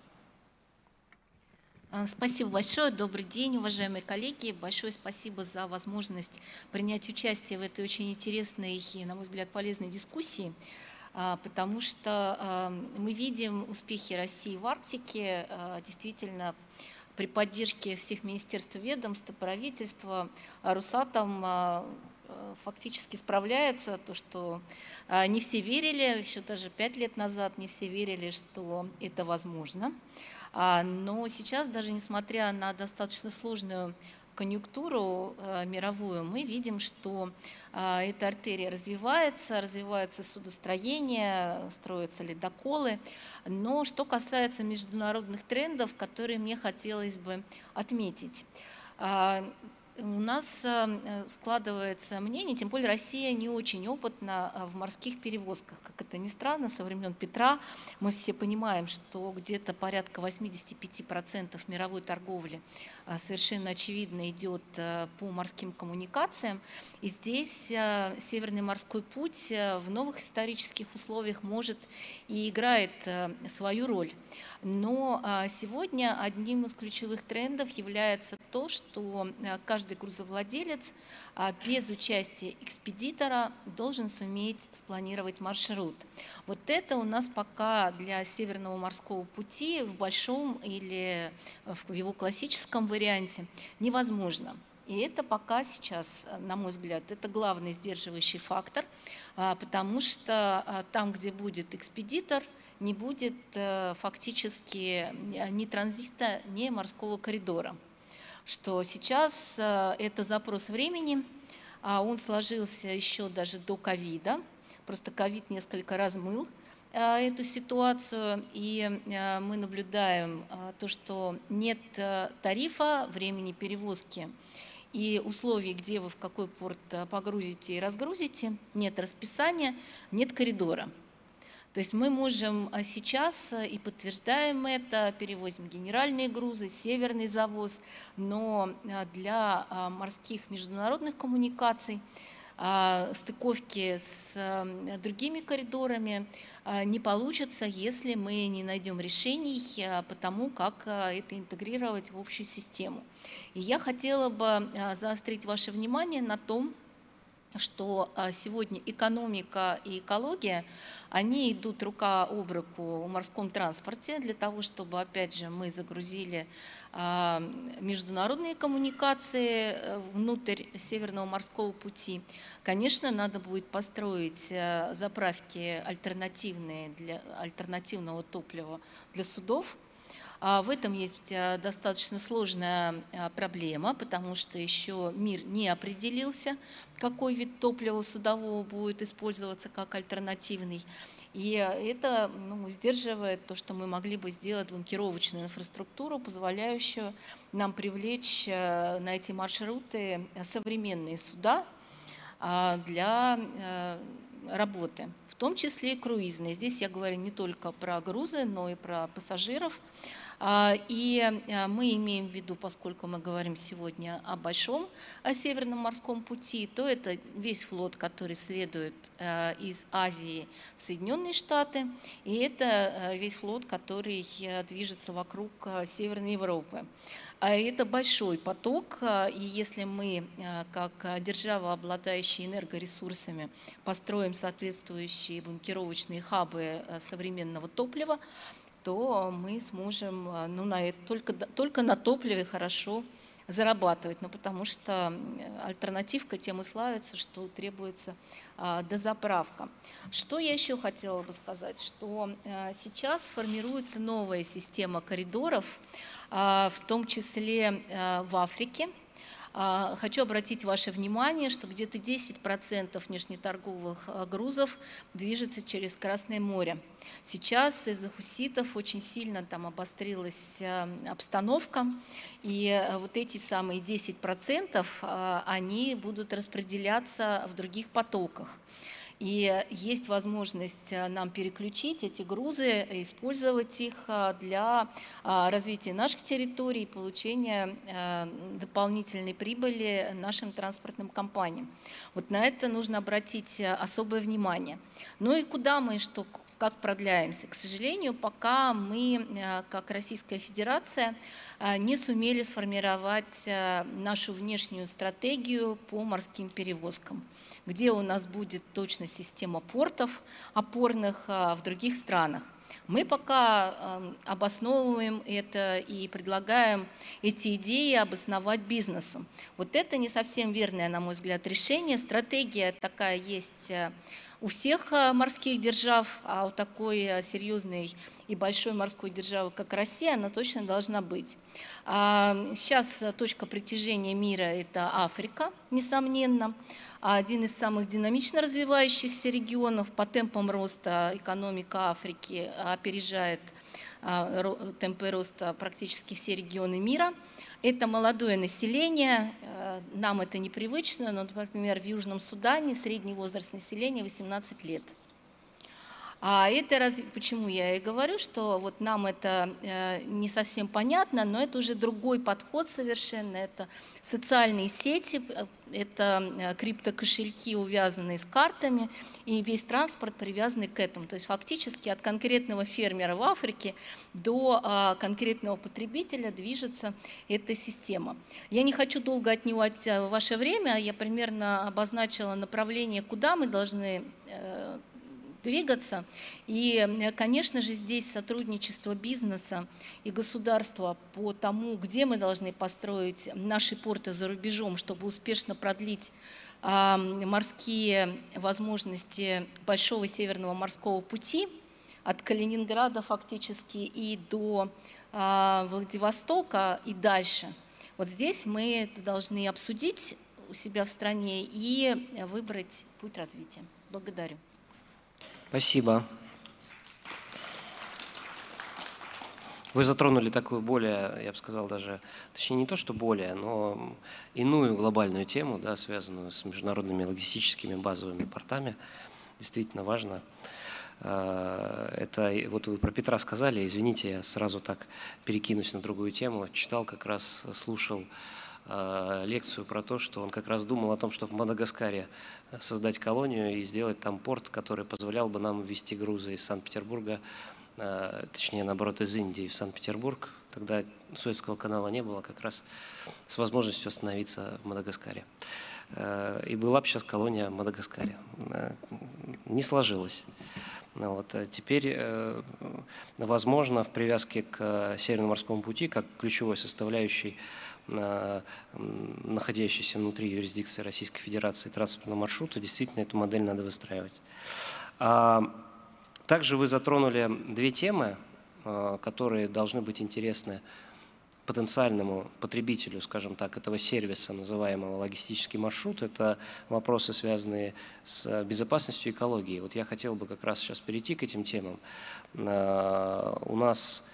Спасибо большое. Добрый день, уважаемые коллеги. Большое спасибо за возможность принять участие в этой очень интересной и, на мой взгляд, полезной дискуссии, потому что мы видим успехи России в Арктике. Действительно, при поддержке всех министерств и ведомств, правительства, Росатом фактически справляется. То, что не все верили, еще даже 5 лет назад не все верили, что это возможно. Но сейчас, даже несмотря на достаточно сложную конъюнктуру мировую, мы видим, что эта артерия развивается судостроение, строятся ледоколы. Но что касается международных трендов, которые мне хотелось бы отметить. У нас складывается мнение, тем более Россия не очень опытна в морских перевозках. Как это ни странно, со времен Петра мы все понимаем, что где-то порядка 85% мировой торговли совершенно очевидно идет по морским коммуникациям. И здесь Северный морской путь в новых исторических условиях может и играет свою роль. Но сегодня одним из ключевых трендов является то, что каждый грузовладелец без участия экспедитора должен суметь спланировать маршрут. Вот это у нас пока для Северного морского пути в большом или в его классическом варианте невозможно. И это пока сейчас, на мой взгляд, это главный сдерживающий фактор, потому что там, где будет экспедитор, не будет фактически ни транзита, ни морского коридора. Что сейчас это запрос времени, он сложился еще даже до ковида, просто ковид несколько размыл эту ситуацию, и мы наблюдаем то, что нет тарифа, времени перевозки и условий, где вы в какой порт погрузите и разгрузите, нет расписания, нет коридора. То есть мы можем сейчас и подтверждаем это, перевозим генеральные грузы, северный завоз, но для морских международных коммуникаций стыковки с другими коридорами не получится, если мы не найдем решений по тому, как это интегрировать в общую систему. И я хотела бы заострить ваше внимание на том, что сегодня экономика и экология, они идут рука об руку в морском транспорте для того, чтобы, опять же, мы загрузили международные коммуникации внутрь Северного морского пути. Конечно, надо будет построить заправки альтернативные для альтернативного топлива для судов. В этом есть достаточно сложная проблема, потому что еще мир не определился, какой вид топлива судового будет использоваться как альтернативный. И это сдерживает то, что мы могли бы сделать бункеровочную инфраструктуру, позволяющую нам привлечь на эти маршруты современные суда для работы, в том числе и круизные. Здесь я говорю не только про грузы, но и про пассажиров. И мы имеем в виду, поскольку мы говорим сегодня о большом, о Северном морском пути, то это весь флот, который следует из Азии в Соединенные Штаты, и это весь флот, который движется вокруг Северной Европы. Это большой поток, и если мы, как держава, обладающая энергоресурсами, построим соответствующие бункеровочные хабы современного топлива, то мы сможем только на топливе хорошо зарабатывать, потому что альтернативка тем и славится, что требуется дозаправка. Что я еще хотела бы сказать, что сейчас формируется новая система коридоров, в том числе в Африке. Хочу обратить ваше внимание, что где-то 10% внешнеторговых грузов движется через Красное море. Сейчас из-за хуситов очень сильно там обострилась обстановка, и вот эти самые 10% они будут распределяться в других потоках. И есть возможность нам переключить эти грузы, использовать их для развития наших территорий, как дополнительной прибыли нашим транспортным компаниям. Вот на это нужно обратить особое внимание. Ну и куда мы, как продляемся? К сожалению, пока мы, как Российская Федерация, не сумели сформировать нашу внешнюю стратегию по морским перевозкам, где у нас будет точно система портов опорных в других странах. Мы пока обосновываем это и предлагаем эти идеи обосновать бизнесу. Вот это не совсем верное, на мой взгляд, решение. Стратегия такая есть у всех морских держав, а у такой серьезной и большой морской державы, как Россия, она точно должна быть. Сейчас точка притяжения мира – это Африка, несомненно. Один из самых динамично развивающихся регионов. По темпам роста экономика Африки опережает темпы роста практически все регионы мира. Это молодое население, нам это непривычно, но, например, в Южном Судане средний возраст населения 18 лет. Почему я и говорю, что вот нам это не совсем понятно, но это уже другой подход совершенно. Это социальные сети, это криптокошельки, увязанные с картами, и весь транспорт привязанный к этому. То есть фактически от конкретного фермера в Африке до конкретного потребителя движется эта система. Я не хочу долго отнимать ваше время, я примерно обозначила направление, куда мы должны двигаться. И, конечно же, здесь сотрудничество бизнеса и государства по тому, где мы должны построить наши порты за рубежом, чтобы успешно продлить морские возможности Большого Северного морского пути, от Калининграда фактически и до Владивостока и дальше. Вот здесь мы это должны обсудить у себя в стране и выбрать путь развития. Благодарю. Спасибо. Вы затронули такую более, я бы сказал даже, точнее не то, что более, но иную глобальную тему, да, связанную с международными логистическими базовыми портами. Действительно важно. Это вот вы про Петра сказали, извините, я сразу так перекинусь на другую тему. Читал, как раз слушал лекцию про то, что он как раз думал о том, что в Мадагаскаре создать колонию и сделать там порт, который позволял бы нам везти грузы из Санкт-Петербурга, точнее, наоборот, из Индии в Санкт-Петербург. Тогда Суэцкого канала не было, как раз с возможностью остановиться в Мадагаскаре. И была бы сейчас колония в Мадагаскаре. Не сложилось. Вот. Теперь, возможно, в привязке к Северному морскому пути, как ключевой составляющей находящейся внутри юрисдикции Российской Федерации транспортного маршрута, действительно эту модель надо выстраивать. Также вы затронули две темы, которые должны быть интересны потенциальному потребителю, скажем так, этого сервиса, называемого логистический маршрут. Это вопросы, связанные с безопасностью и экологией. Вот я хотел бы как раз сейчас перейти к этим темам. У нас,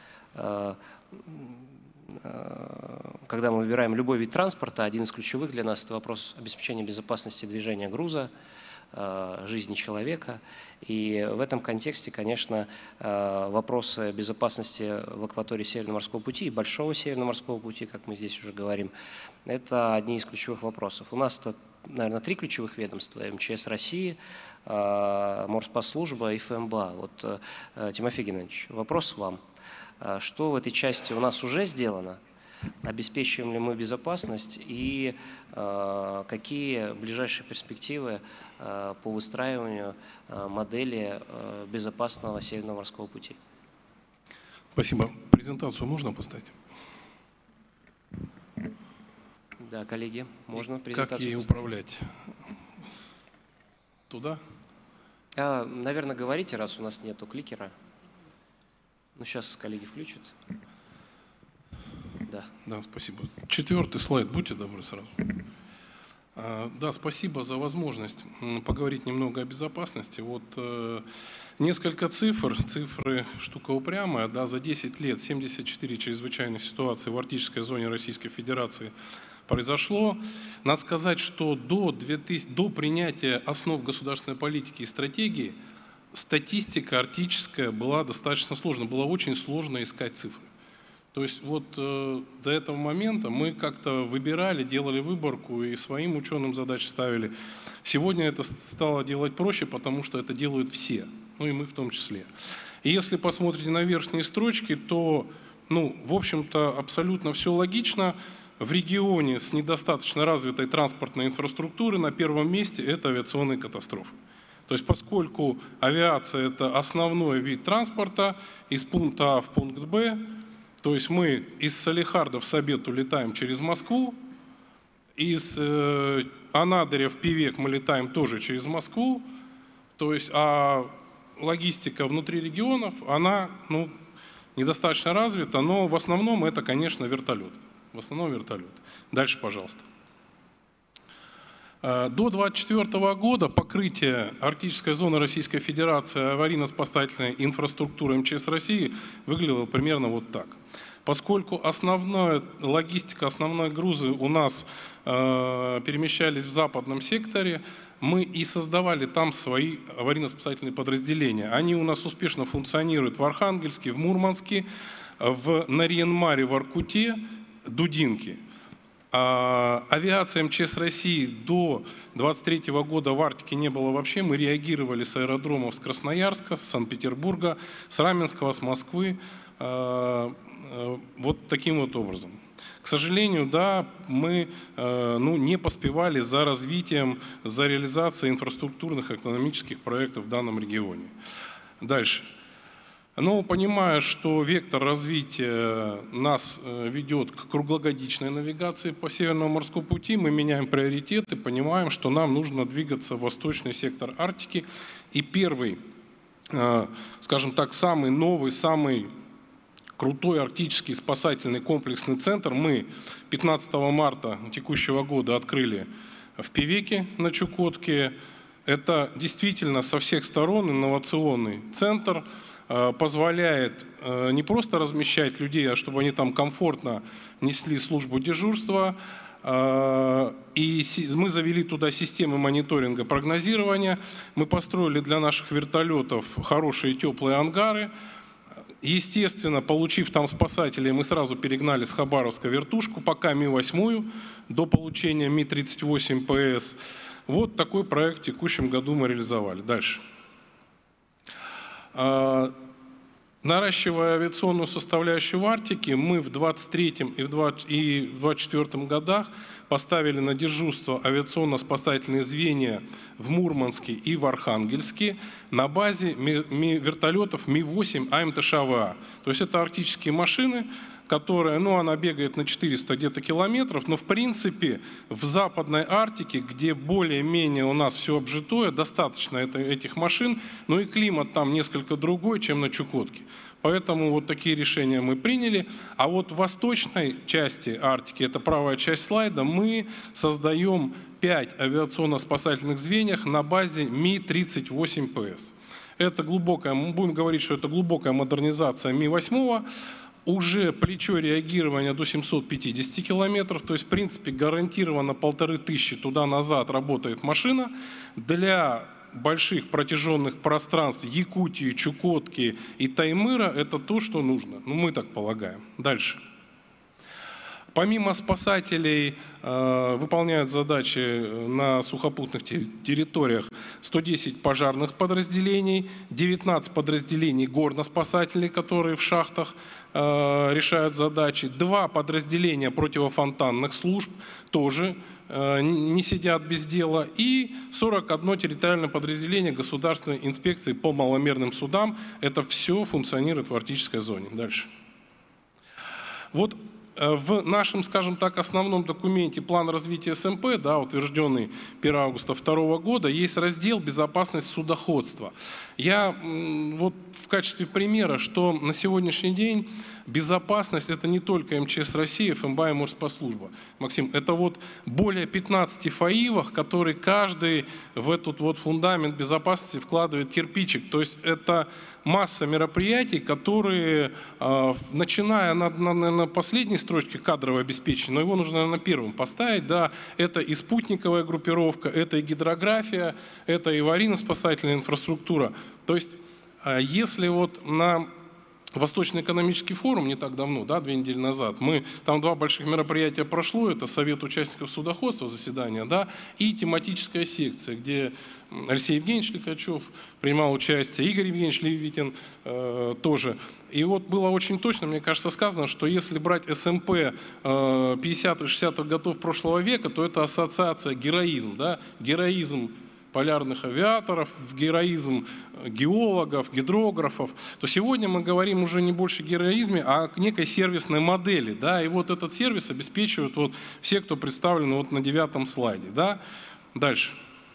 когда мы выбираем любой вид транспорта, один из ключевых для нас – это вопрос обеспечения безопасности движения груза, жизни человека. И в этом контексте, конечно, вопросы безопасности в акватории Северного морского пути и Большого Северного морского пути, как мы здесь уже говорим, это одни из ключевых вопросов. У нас, наверное, три ключевых ведомства: МЧС России, Морспасслужба и ФМБА. Вот, Тимофей Геннадьевич, вопрос вам. Что в этой части у нас уже сделано? Обеспечиваем ли мы безопасность и какие ближайшие перспективы по выстраиванию модели безопасного Северного морского пути? Спасибо. Презентацию можно поставить? Да, коллеги, можно презентацию Как ей поставить? управлять? Туда? Наверное, говорите, раз у нас нету кликера. Ну, сейчас коллеги включат. Да. Да, спасибо. 4-й слайд, будьте добры сразу. Да, спасибо за возможность поговорить немного о безопасности. Вот несколько цифр. Цифры штука упрямая. Да, за 10 лет 74 чрезвычайных ситуации в арктической зоне Российской Федерации произошло. Надо сказать, что до принятия основ государственной политики и стратегии статистика арктическая была достаточно сложна. Было очень сложно искать цифры. То есть вот до этого момента мы как-то выбирали, делали выборку и своим ученым задачи ставили. Сегодня это стало делать проще, потому что это делают все, ну и мы в том числе. И если посмотрите на верхние строчки, то, ну, в общем-то, абсолютно все логично. В регионе с недостаточно развитой транспортной инфраструктурой на первом месте это авиационные катастрофы. То есть поскольку авиация – это основной вид транспорта из пункта А в пункт Б, то есть мы из Салехарда в Сабету летаем через Москву, из Анадыря в Певек мы летаем тоже через Москву, то есть логистика внутри регионов, она недостаточно развита, но в основном это, конечно, вертолет. В основном вертолет. Дальше, пожалуйста. До 2024 года покрытие арктической зоны Российской Федерации аварийно-спасательной инфраструктуры МЧС России выглядело примерно вот так. Поскольку основная логистика, основные грузы у нас перемещались в западном секторе, мы и создавали там свои аварийно-спасательные подразделения. Они у нас успешно функционируют в Архангельске, в Мурманске, в Нарьян-Маре, в Воркуте, Дудинке. Авиация МЧС России до 2023 года в Арктике не было вообще. Мы реагировали с аэродромов с Красноярска, с Санкт-Петербурга, с Раменского, с Москвы. Вот таким вот образом. К сожалению, да, мы не поспевали за развитием, за реализацией инфраструктурных экономических проектов в данном регионе. Дальше. Но понимая, что вектор развития нас ведет к круглогодичной навигации по Северному морскому пути, мы меняем приоритеты, понимаем, что нам нужно двигаться в восточный сектор Арктики. И первый скажем так, самый новый, самый крутой арктический спасательный комплексный центр мы 15 марта текущего года открыли в Певеке на Чукотке. Это действительно со всех сторон инновационный центр, позволяет не просто размещать людей, а чтобы они там комфортно несли службу дежурства. И мы завели туда системы мониторинга, прогнозирования. Мы построили для наших вертолетов хорошие теплые ангары. Естественно, получив там спасателей, мы сразу перегнали с Хабаровска вертушку, пока Ми-8 до получения Ми-38 ПС. Вот такой проект в текущем году мы реализовали. Дальше. Наращивая авиационную составляющую в Арктике, мы в 2023 и в 2024 годах поставили на дежурство авиационно-спасательные звенья в Мурманске и в Архангельске на базе вертолетов Ми-8 АМТШ-ВА. То есть это арктические машины, которая, она бегает на 400 где-то километров, но в принципе в Западной Арктике, где более-менее у нас все обжитое, достаточно этих машин, но и климат там несколько другой, чем на Чукотке. Поэтому вот такие решения мы приняли. А вот в восточной части Арктики, это правая часть слайда, мы создаем 5 авиационно-спасательных звеньев на базе Ми-38 ПС. Это глубокая, мы будем говорить, что это глубокая модернизация Ми-8. Уже плечо реагирования до 750 километров, то есть в принципе гарантированно 1500 туда-назад работает машина. Для больших протяженных пространств Якутии, Чукотки и Таймыра это то, что нужно. Мы так полагаем. Дальше. Помимо спасателей выполняют задачи на сухопутных территориях 110 пожарных подразделений, 19 подразделений горно-спасателей, которые в шахтах решают задачи, 2 подразделения противофонтанных служб тоже не сидят без дела, и 41 территориальное подразделение Государственной инспекции по маломерным судам. Это все функционирует в арктической зоне. Дальше. Вот в нашем, скажем так, основном документе «План развития СМП», утвержденный 1 августа 2002 года, есть раздел «Безопасность судоходства». Я вот в качестве примера, что на сегодняшний день безопасность – это не только МЧС России, ФМБА и Морспослужба. Максим, это вот более 15 ФАИВов, которые каждый в этот вот фундамент безопасности вкладывает кирпичик. То есть это масса мероприятий, которые, начиная на последней строчке кадровое обеспечение, но его нужно на первом поставить, это и спутниковая группировка, это и гидрография, это и аварийно-спасательная инфраструктура. То есть если вот на Восточный экономический форум не так давно, 2 недели назад, там 2 больших мероприятия прошло, это Совет участников судоходства, заседание, и тематическая секция, где Алексей Евгеньевич Лихачев принимал участие, Игорь Евгеньевич Левитин тоже. И вот было очень точно, мне кажется, сказано, что если брать СМП 50-х, 60-х годов прошлого века, то это ассоциация героизм, героизм полярных авиаторов, героизм геологов, гидрографов, то сегодня мы говорим уже не больше о героизме, а о некой сервисной модели. И вот этот сервис обеспечивают вот все, кто представлен вот на 9-м слайде. Дальше.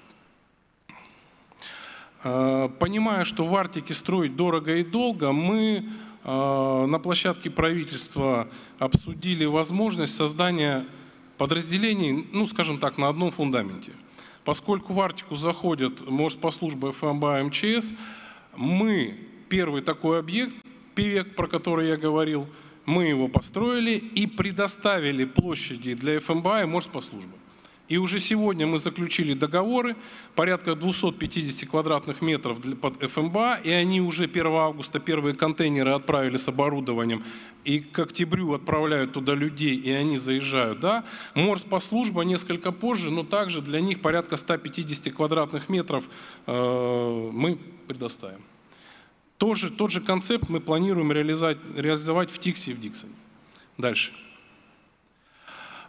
Понимая, что в Арктике строить дорого и долго, мы на площадке правительства обсудили возможность создания подразделений, скажем так, на одном фундаменте. Поскольку в Арктику заходят Морспослужба, ФМБА, МЧС, мы первый такой объект, Певек, про который я говорил, мы его построили и предоставили площади для ФМБА и Морспослужбы. И уже сегодня мы заключили договоры, порядка 250 квадратных метров под ФМБА, и они уже 1 августа первые контейнеры отправили с оборудованием, и к октябрю отправляют туда людей, и они заезжают. Морспослужба несколько позже, но также для них порядка 150 квадратных метров мы предоставим. Тот же концепт мы планируем реализовать в ТИКСе и в Диксоне. Дальше.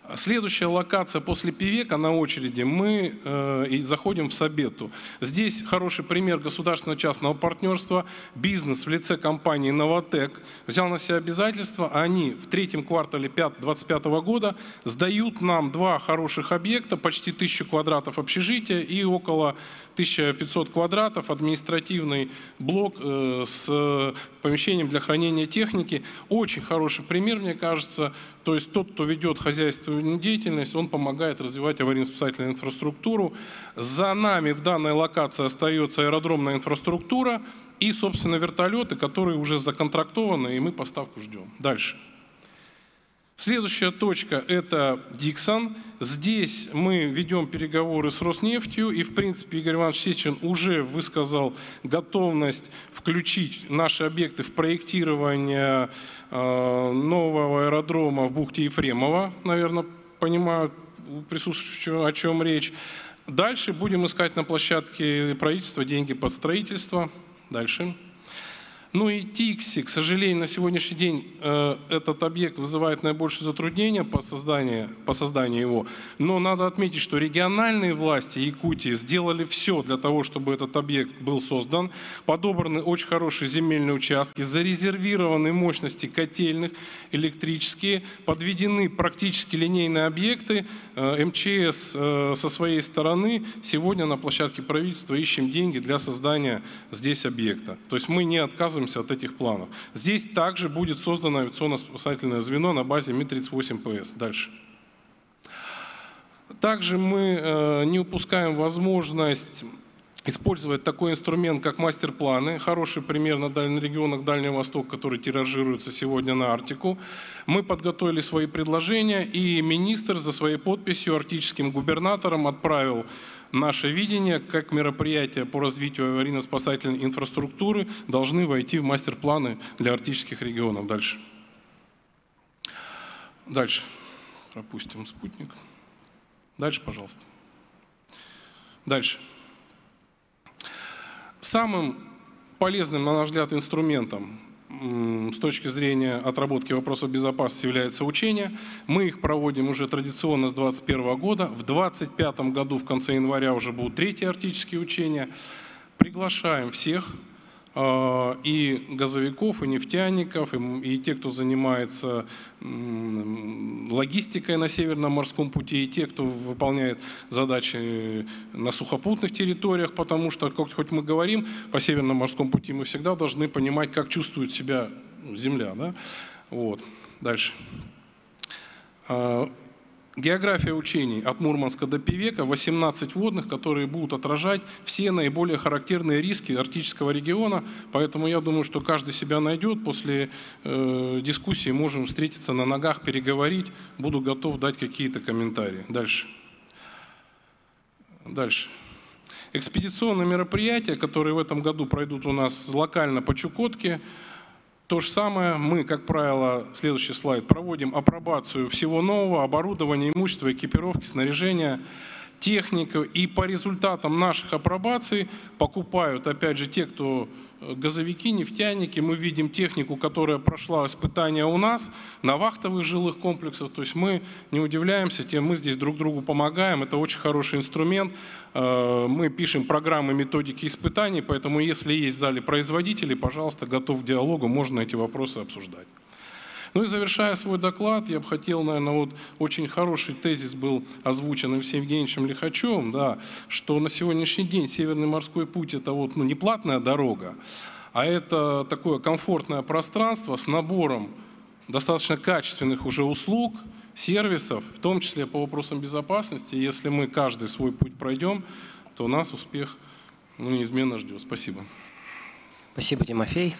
Следующая локация после Пивека на очереди, мы заходим в Сабетту. Здесь хороший пример государственно-частного партнерства. Бизнес в лице компании «Новотек» взял на себя обязательства. Они в третьем квартале 2025 года сдают нам 2 хороших объекта, почти 1000 квадратов общежития и около 1500 квадратов административный блок с помещением для хранения техники. Очень хороший пример, мне кажется. То есть тот, кто ведет хозяйственную деятельность, он помогает развивать аварийно-спасательную инфраструктуру. За нами в данной локации остается аэродромная инфраструктура и, собственно, вертолеты, которые уже законтрактованы, и мы поставку ждем. Дальше. Следующая точка – это Диксон. Здесь мы ведем переговоры с Роснефтью, и, в принципе, Игорь Иванович Сечин уже высказал готовность включить наши объекты в проектирование нового аэродрома в бухте Ефремова. Наверное, понимают присутствующие, о чем речь. Дальше будем искать на площадке правительства деньги под строительство. Дальше. Ну и Тикси, к сожалению, на сегодняшний день этот объект вызывает наибольшее затруднение по созданию его. Но надо отметить, что региональные власти Якутии сделали все для того, чтобы этот объект был создан. Подобраны очень хорошие земельные участки, зарезервированы мощности котельных, электрические, подведены практически линейные объекты. МЧС со своей стороны сегодня на площадке правительства ищем деньги для создания здесь объекта. То есть мы не отказываемся от этих планов. Здесь также будет создано авиационно-спасательное звено на базе Ми-38ПС. Дальше. Также мы не упускаем возможность использовать такой инструмент, как мастер-планы. Хороший пример на регионах Дальнего Востока, который тиражируется сегодня на Арктику. Мы подготовили свои предложения, и министр за своей подписью арктическим губернаторам отправил наше видение, как мероприятия по развитию аварийно-спасательной инфраструктуры должны войти в мастер-планы для арктических регионов. Дальше. Дальше. Пропустим спутник. Дальше, пожалуйста. Дальше. Самым полезным, на наш взгляд, инструментом с точки зрения отработки вопросов безопасности является учение. Мы их проводим уже традиционно с 2021 года. В 2025 году в конце января уже будут 3-е арктические учения. Приглашаем всех, и газовиков, и нефтяников, и те, кто занимается логистикой на Северном морском пути, и те, кто выполняет задачи на сухопутных территориях, потому что, хоть мы говорим по Северному морскому пути, мы всегда должны понимать, как чувствует себя Земля. Да? Вот. Дальше. География учений от Мурманска до Пивека, 18 водных, которые будут отражать все наиболее характерные риски арктического региона. Поэтому я думаю, что каждый себя найдет. После дискуссии можем встретиться на ногах, переговорить. Буду готов дать какие-то комментарии. Дальше. Дальше. Экспедиционные мероприятия, которые в этом году пройдут у нас локально по Чукотке. То же самое, мы, как правило, следующий слайд, проводим апробацию всего нового, оборудования, имущества, экипировки, снаряжения, технику. И по результатам наших апробаций покупают, опять же, те, кто газовики, нефтяники. Мы видим технику, которая прошла испытания у нас на вахтовых жилых комплексах. То есть мы не удивляемся, мы здесь друг другу помогаем. Это очень хороший инструмент. Мы пишем программы, методики испытаний, поэтому если есть в зале производители, пожалуйста, готов к диалогу, можно эти вопросы обсуждать. Ну и завершая свой доклад, я бы хотел, наверное, вот очень хороший тезис был озвучен Алексеем Евгеньевичем Лихачевым, да, что на сегодняшний день Северный морской путь – это вот, не платная дорога, а это такое комфортное пространство с набором достаточно качественных уже услуг, сервисов, в том числе по вопросам безопасности. Если мы каждый свой путь пройдем, то нас успех неизменно ждет. Спасибо. Спасибо, Тимофей.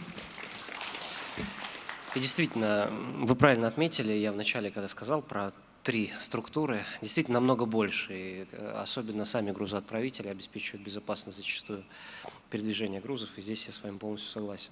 И действительно, вы правильно отметили, я вначале, когда сказал про 3 структуры, действительно намного больше. И особенно сами грузоотправители обеспечивают безопасность зачастую передвижения грузов, и здесь я с вами полностью согласен.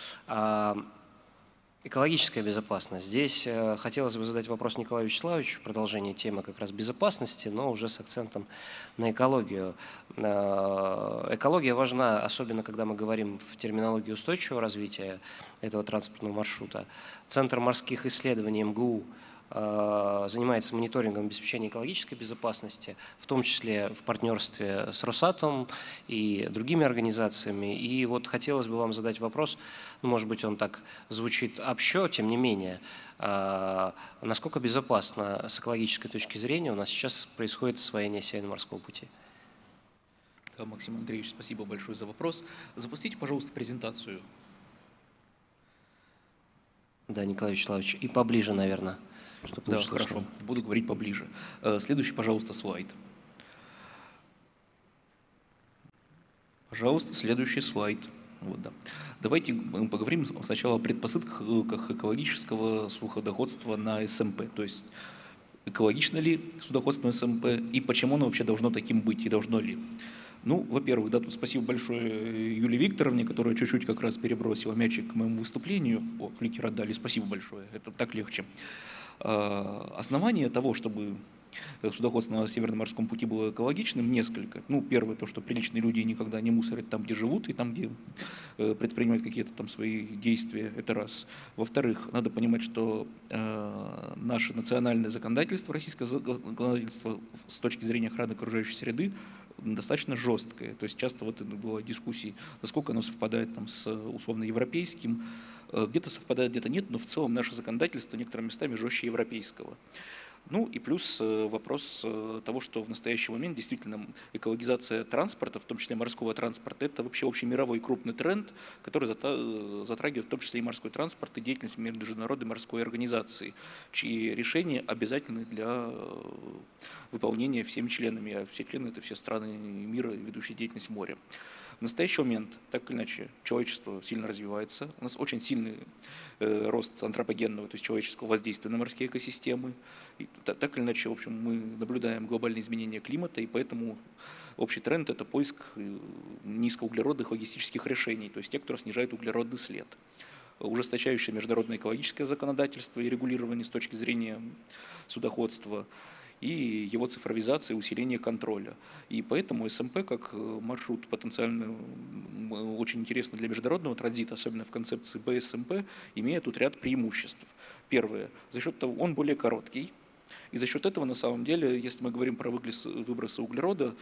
Экологическая безопасность. Здесь хотелось бы задать вопрос Николаю Вячеславовичу, продолжение темы как раз безопасности, но уже с акцентом на экологию. Экология важна, особенно когда мы говорим в терминологии устойчивого развития этого транспортного маршрута. Центр морских исследований МГУ занимается мониторингом обеспечения экологической безопасности, в том числе в партнерстве с Росатомом и другими организациями. И вот хотелось бы вам задать вопрос, может быть, он так звучит общо, тем не менее, насколько безопасно с экологической точки зрения у нас сейчас происходит освоение Северного морского пути? Да, Максим Андреевич, спасибо большое за вопрос. Запустите, пожалуйста, презентацию. Да, Николай Вячеславович, и поближе, наверное. Да, хорошо, буду говорить поближе. Следующий, пожалуйста, слайд. Пожалуйста, следующий слайд. Вот, да. Давайте поговорим сначала о предпосылках экологического судоходства на СМП. То есть, экологично ли судоходство на СМП и почему оно вообще должно таким быть и должно ли? Ну, во-первых, да, тут спасибо большое Юлии Викторовне, которая чуть-чуть как раз перебросила мячик к моему выступлению. О, кликер отдали, спасибо большое, это так легче. Основание того, чтобы судоходство на Северном морском пути было экологичным, несколько. Ну, первое, то, что приличные люди никогда не мусорят там, где живут, и там, где предпринимают какие-то там свои действия, это раз. Во-вторых, надо понимать, что наше национальное законодательство, российское законодательство с точки зрения охраны окружающей среды достаточно жесткое. То есть часто вот было дискуссии, насколько оно совпадает там с условно европейским, где-то совпадает, где-то нет, но в целом наше законодательство некоторыми местами жестче европейского. Ну и плюс вопрос того, что в настоящий момент действительно экологизация транспорта, в том числе морского транспорта, это вообще общемировой крупный тренд, который затрагивает в том числе и морской транспорт, и деятельность Международной морской организации, чьи решения обязательны для выполнения всеми членами, а все члены – это все страны мира, ведущие деятельность в море. В настоящий момент, так или иначе, человечество сильно развивается. У нас очень сильный рост антропогенного, то есть человеческого воздействия на морские экосистемы. И так или иначе, в общем, мы наблюдаем глобальные изменения климата, и поэтому общий тренд – это поиск низкоуглеродных логистических решений, то есть те, которые снижают углеродный след. Ужесточающее международное экологическое законодательство и регулирование с точки зрения судоходства, и его цифровизация, усиление контроля. И поэтому СМП как маршрут потенциально очень интересный для международного транзита, особенно в концепции БСМП, имеет тут ряд преимуществ. Первое, за счет того, он более короткий. И за счет этого, на самом деле, если мы говорим про выбросы углерода,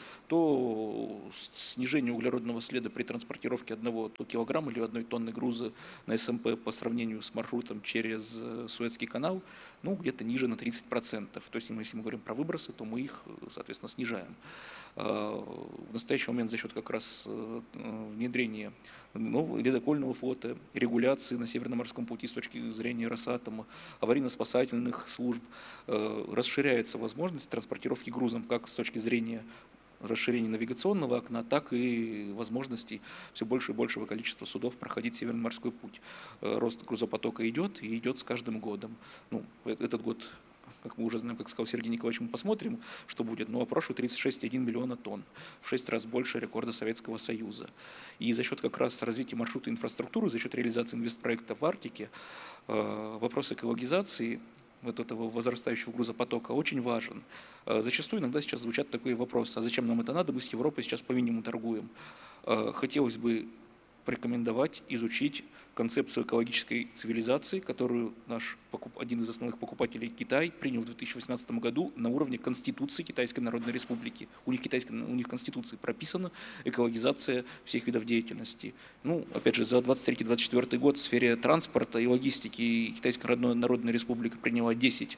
то снижение углеродного следа при транспортировке 1 килограмма или 1 тонны груза на СМП по сравнению с маршрутом через Суэцкий канал, ну, где-то ниже на 30%. То есть, если мы говорим про выбросы, то мы их, соответственно, снижаем. В настоящий момент за счет как раз внедрения нового ледокольного флота, регуляции на Северном морском пути с точки зрения Росатома, аварийно-спасательных служб, расширяется возможность транспортировки грузом как с точки зрения расширения навигационного окна, так и возможностей все больше и большего количества судов проходить Северный морской путь. Рост грузопотока идет и идет с каждым годом. Ну, этот год, как мы уже знаем, как сказал Сергей Николаевич, мы посмотрим, что будет, но прошлый 36,1 миллиона тонн, в 6 раз больше рекорда Советского Союза. И за счет как раз развития маршрута инфраструктуры, за счет реализации инвестпроектов в Арктике, вопрос экологизации вот этого возрастающего грузопотока очень важен. Зачастую иногда сейчас звучат такие вопросы: а зачем нам это надо, мы с Европой сейчас по минимуму торгуем. Хотелось бы порекомендовать изучить концепцию экологической цивилизации, которую один из основных покупателей, Китай, принял в 2018 году на уровне Конституции Китайской Народной Республики. У них в Конституции прописана экологизация всех видов деятельности. Ну, опять же, за 23-24 год в сфере транспорта и логистики Китайская Народная Республика приняла 10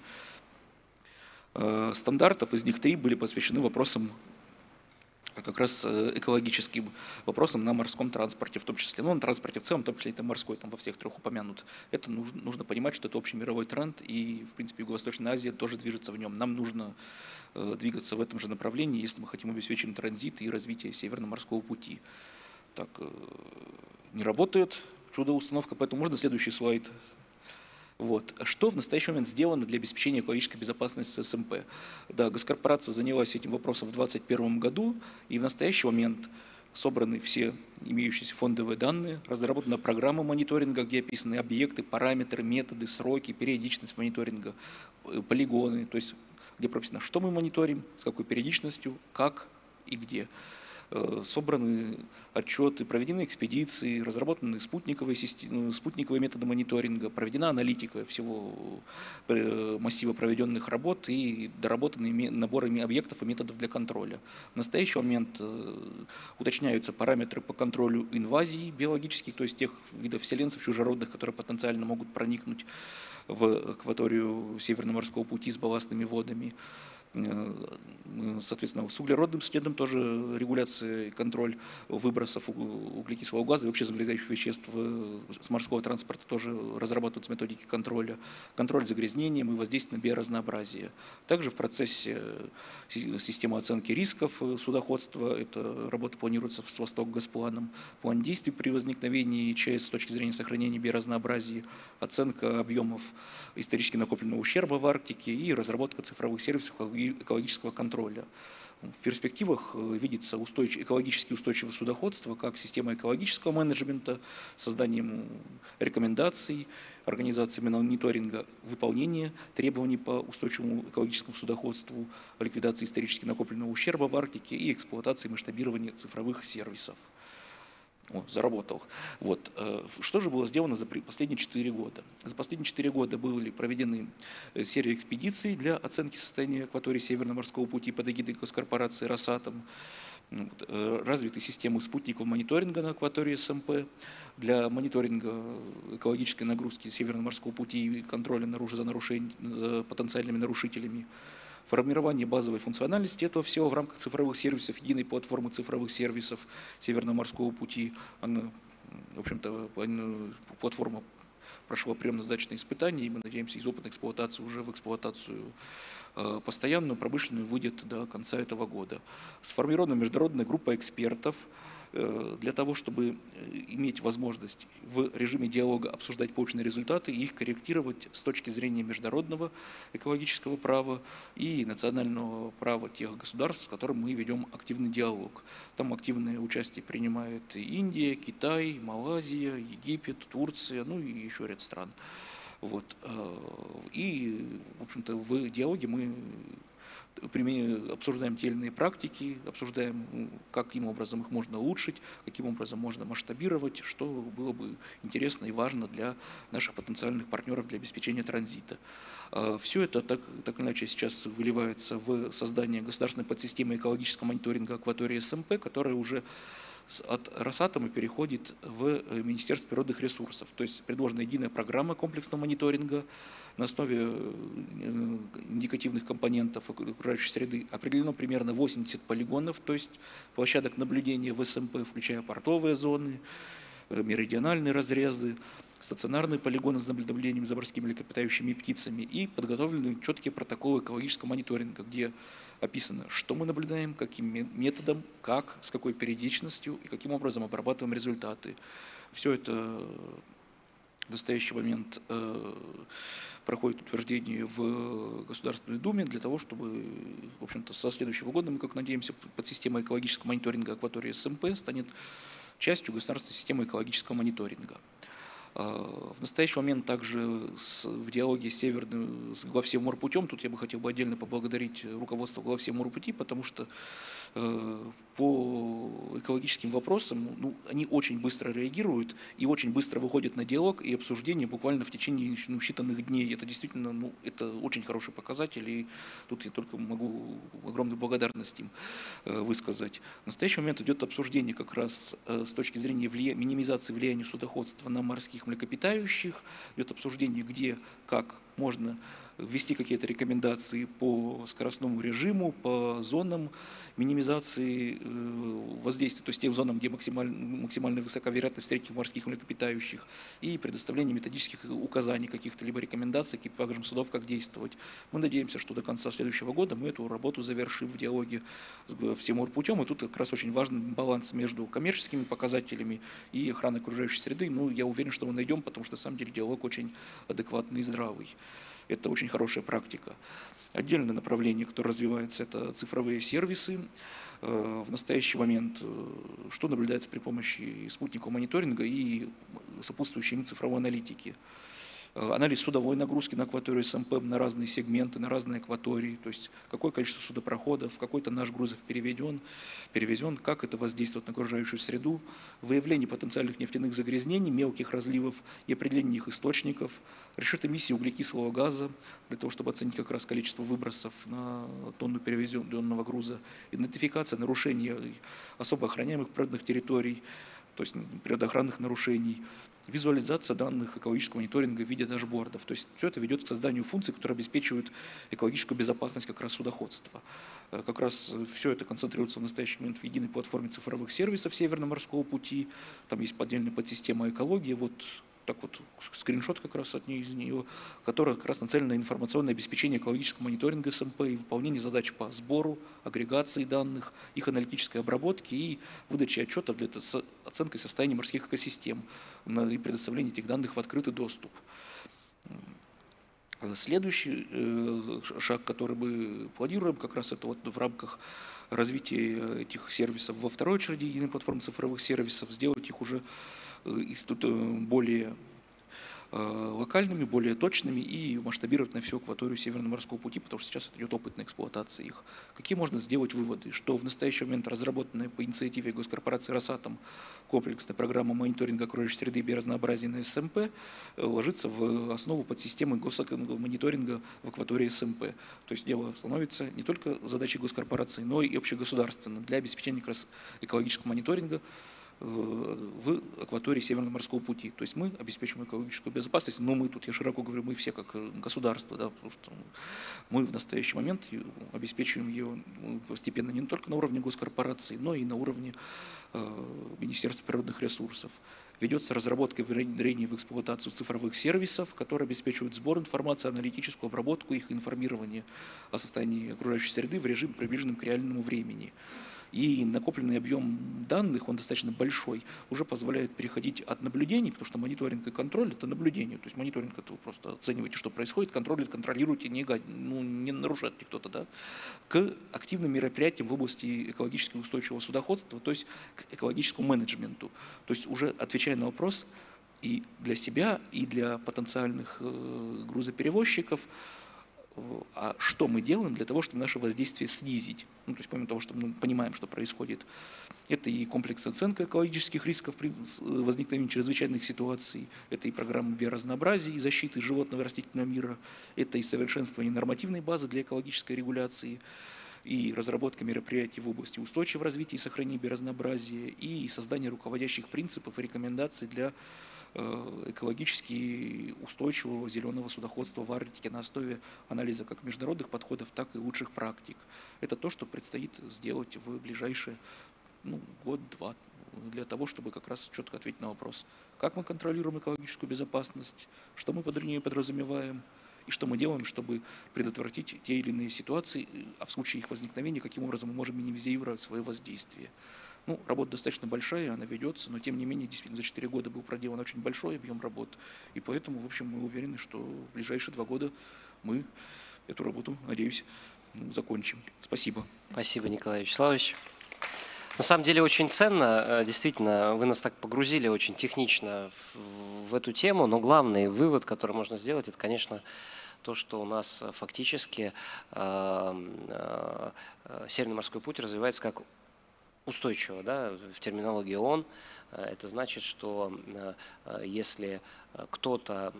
стандартов, из них 3 были посвящены вопросам как раз экологическим вопросам на морском транспорте в том числе, ну, на транспорте в целом, в том числе это морской, там во всех 3 упомянут. Это нужно понимать, что это общемировой тренд, и, в принципе, Юго-Восточная Азия тоже движется в нем. Нам нужно двигаться в этом же направлении, если мы хотим обеспечить транзит и развитие Северного морского пути. Так, не работает чудо-установка, поэтому можно следующий слайд. Вот. Что в настоящий момент сделано для обеспечения экологической безопасности СМП? Да, госкорпорация занялась этим вопросом в 2021 году, и в настоящий момент собраны все имеющиеся фондовые данные, разработана программа мониторинга, где описаны объекты, параметры, методы, сроки, периодичность мониторинга, полигоны, то есть где прописано, что мы мониторим, с какой периодичностью, как и где. собраны отчеты, проведены экспедиции, разработаны спутниковые методы мониторинга, проведена аналитика всего массива проведенных работ и доработаны наборы объектов и методов для контроля. В настоящий момент уточняются параметры по контролю инвазий биологических, то есть тех видов вселенцев чужеродных, которые потенциально могут проникнуть в акваторию Северного морского пути с балластными водами. Соответственно, с углеродным следом тоже регуляция и контроль выбросов углекислого газа и вообще загрязняющих веществ с морского транспорта тоже разрабатываются методики контроля. Контроль загрязнением и воздействие на биоразнообразие. Также в процессе системы оценки рисков судоходства, эта работа планируется с Восток-Газпланом, план действий при возникновении ЧС с точки зрения сохранения биоразнообразия, оценка объемов исторически накопленного ущерба в Арктике и разработка цифровых сервисов экологического контроля. В перспективах видится экологически устойчивое судоходство как система экологического менеджмента, созданием рекомендаций, организацией мониторинга выполнения требований по устойчивому экологическому судоходству, ликвидации исторически накопленного ущерба в Арктике и эксплуатации и масштабирования цифровых сервисов. Заработал. Вот. Что же было сделано за последние 4 года? За последние 4 года были проведены серия экспедиций для оценки состояния акватории Северного морского пути под эгидой госкорпорации «Росатом». Развиты системы спутникового мониторинга на акватории СМП для мониторинга экологической нагрузки Северного морского пути и контроля за потенциальными нарушителями. Формирование базовой функциональности этого всего в рамках цифровых сервисов, единой платформы цифровых сервисов Северного морского пути. Она, в общем-то, платформа прошла приемно-сдачные испытания, и мы надеемся, из опытной эксплуатации уже в эксплуатацию постоянную, промышленную выйдет до конца этого года. Сформирована международная группа экспертов для того, чтобы иметь возможность в режиме диалога обсуждать полученные результаты и их корректировать с точки зрения международного экологического права и национального права тех государств, с которыми мы ведем активный диалог. Там активное участие принимает Индия, Китай, Малайзия, Египет, Турция, ну и еще ряд стран. Вот. И, в общем-то, в диалоге мы обсуждаем те или иные практики, обсуждаем, каким образом их можно улучшить, каким образом можно масштабировать, что было бы интересно и важно для наших потенциальных партнеров для обеспечения транзита. Все это так или иначе сейчас выливается в создание государственной подсистемы экологического мониторинга акватории СМП, которая уже от Росатома переходит в Министерство природных ресурсов. То есть предложена единая программа комплексного мониторинга на основе индикативных компонентов окружающей среды. Определено примерно 80 полигонов, то есть площадок наблюдения в СМП, включая портовые зоны, меридиональные разрезы, стационарные полигоны с наблюдением за морскими млекопитающими и птицами, и подготовлены четкие протоколы экологического мониторинга, где описано, что мы наблюдаем, каким методом, как, с какой периодичностью и каким образом обрабатываем результаты. Все это в настоящий момент проходит утверждение в Государственной Думе для того, чтобы, в общем-то, со следующего года мы, как надеемся, подсистема экологического мониторинга акватории СМП станет частью государственной системы экологического мониторинга. В настоящий момент также в диалоге с Главсевморпутем, тут я бы хотел отдельно поблагодарить руководство Главсевморпути, потому что по экологическим вопросам они очень быстро реагируют и очень быстро выходят на диалог и обсуждение буквально в течение считанных дней. Это действительно это очень хороший показатель, и тут я только могу огромную благодарность им высказать. В настоящий момент идет обсуждение как раз с точки зрения минимизации влияния судоходства на морских млекопитающих, идет обсуждение, где, как можно ввести какие-то рекомендации по скоростному режиму, по зонам минимизации воздействия, то есть тем зонам, где максимально высока вероятность встретить морских млекопитающих, и предоставление методических указаний, каких-то либо рекомендаций экипажам судов, как действовать. Мы надеемся, что до конца следующего года мы эту работу завершим в диалоге с Всеморпутем, и тут как раз очень важный баланс между коммерческими показателями и охраной окружающей среды. Я уверен, что мы найдем, потому что на самом деле диалог очень адекватный и здравый. Это очень хорошая практика. Отдельное направление, которое развивается, это цифровые сервисы. В настоящий момент, что наблюдается при помощи спутникового мониторинга и сопутствующей им цифровой аналитики. Анализ судовой нагрузки на акваторию СМП на разные сегменты, на разные акватории, то есть какое количество судопроходов, какой-то наш грузов перевезен, как это воздействует на окружающую среду, выявление потенциальных нефтяных загрязнений, мелких разливов и определение их источников, расчет эмиссии углекислого газа для того, чтобы оценить как раз количество выбросов на тонну перевезенного груза, идентификация нарушений особо охраняемых природных территорий, то есть природоохранных нарушений, визуализация данных экологического мониторинга в виде дашбордов. То есть все это ведет к созданию функций, которые обеспечивают экологическую безопасность как раз судоходства. Как раз все это концентрируется в настоящий момент в единой платформе цифровых сервисов Северно-морского пути. Там есть отдельная подсистема экологии. Вот так вот скриншот как раз от нее, которая как раз нацелена на информационное обеспечение экологического мониторинга СМП и выполнение задач по сбору, агрегации данных, их аналитической обработки и выдаче отчетов для оценки состояния морских экосистем и предоставления этих данных в открытый доступ. Следующий шаг, который мы планируем, как раз это вот в рамках развития этих сервисов во второй очереди единой платформы цифровых сервисов, сделать их уже более локальными, более точными и масштабировать на всю акваторию Северно-морского пути, потому что сейчас идет опытная эксплуатация их. Какие можно сделать выводы? Что в настоящий момент разработанная по инициативе госкорпорации «Росатом» комплексная программа мониторинга окружающей среды и биоразнообразия на СМП ложится в основу подсистемы мониторинга в акватории СМП. То есть дело становится не только задачей госкорпорации, но и общегосударственно для обеспечения как раз экологического мониторинга в акватории Северно-морского пути. То есть мы обеспечиваем экологическую безопасность, но мы тут, я широко говорю, мы все как государство, да, потому что мы в настоящий момент обеспечиваем ее постепенно не только на уровне госкорпораций, но и на уровне Министерства природных ресурсов. Ведется разработка и внедрение в эксплуатацию цифровых сервисов, которые обеспечивают сбор информации, аналитическую обработку, их информирование о состоянии окружающей среды в режиме, приближенном к реальному времени. И накопленный объем данных, он достаточно большой, уже позволяет переходить от наблюдений, потому что мониторинг и контроль – это наблюдение. То есть мониторинг – это вы просто оцениваете, что происходит, контролируете, не нарушает ли кто-то, да, к активным мероприятиям в области экологически устойчивого судоходства, то есть к экологическому менеджменту. То есть уже отвечая на вопрос и для себя, и для потенциальных грузоперевозчиков, а что мы делаем для того, чтобы наше воздействие снизить. Ну, то есть помимо того, что мы понимаем, что происходит, это и комплекс оценки экологических рисков при возникновении чрезвычайных ситуаций, это и программа биоразнообразия и защиты животного и растительного мира, это и совершенствование нормативной базы для экологической регуляции, и разработка мероприятий в области устойчивого развития и сохранения биоразнообразия, и создание руководящих принципов и рекомендаций для экологически устойчивого зеленого судоходства в Арктике на основе анализа как международных подходов, так и лучших практик. Это то, что предстоит сделать в ближайшие год-два для того, чтобы как раз четко ответить на вопрос, как мы контролируем экологическую безопасность, что мы под ней подразумеваем, и что мы делаем, чтобы предотвратить те или иные ситуации, а в случае их возникновения, каким образом мы можем минимизировать свое воздействие. Ну, работа достаточно большая, она ведется, но тем не менее, действительно, за 4 года был проделан очень большой объем работ, и поэтому, в общем, мы уверены, что в ближайшие 2 года мы эту работу, надеюсь, закончим. Спасибо. Спасибо, Николай Вячеславович. На самом деле очень ценно, действительно, вы нас так погрузили очень технично в эту тему, но главный вывод, который можно сделать, это, конечно, то, что у нас фактически Северный морской путь развивается как устойчиво, да, в терминологии ООН. Это значит, что если кто-то,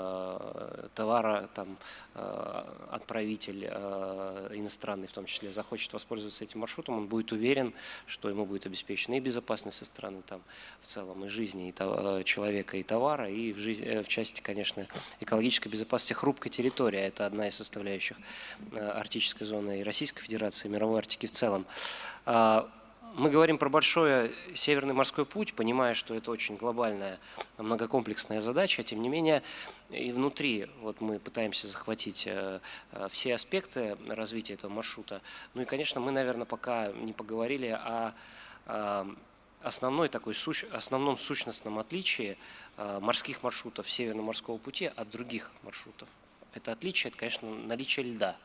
отправитель иностранный в том числе, захочет воспользоваться этим маршрутом, он будет уверен, что ему будет обеспечена и безопасность со стороны в целом и жизни и человека, и товара, и в части, конечно, экологической безопасности хрупкой территории. Это одна из составляющих арктической зоны и Российской Федерации, и мировой Арктики в целом. Мы говорим про большой Северный морской путь, понимая, что это очень глобальная, многокомплексная задача, тем не менее и внутри мы пытаемся захватить все аспекты развития этого маршрута. Ну и, конечно, мы, наверное, пока не поговорили о основном сущностном отличии морских маршрутов Северного морского пути от других маршрутов. Это отличие, это, конечно, наличие льда,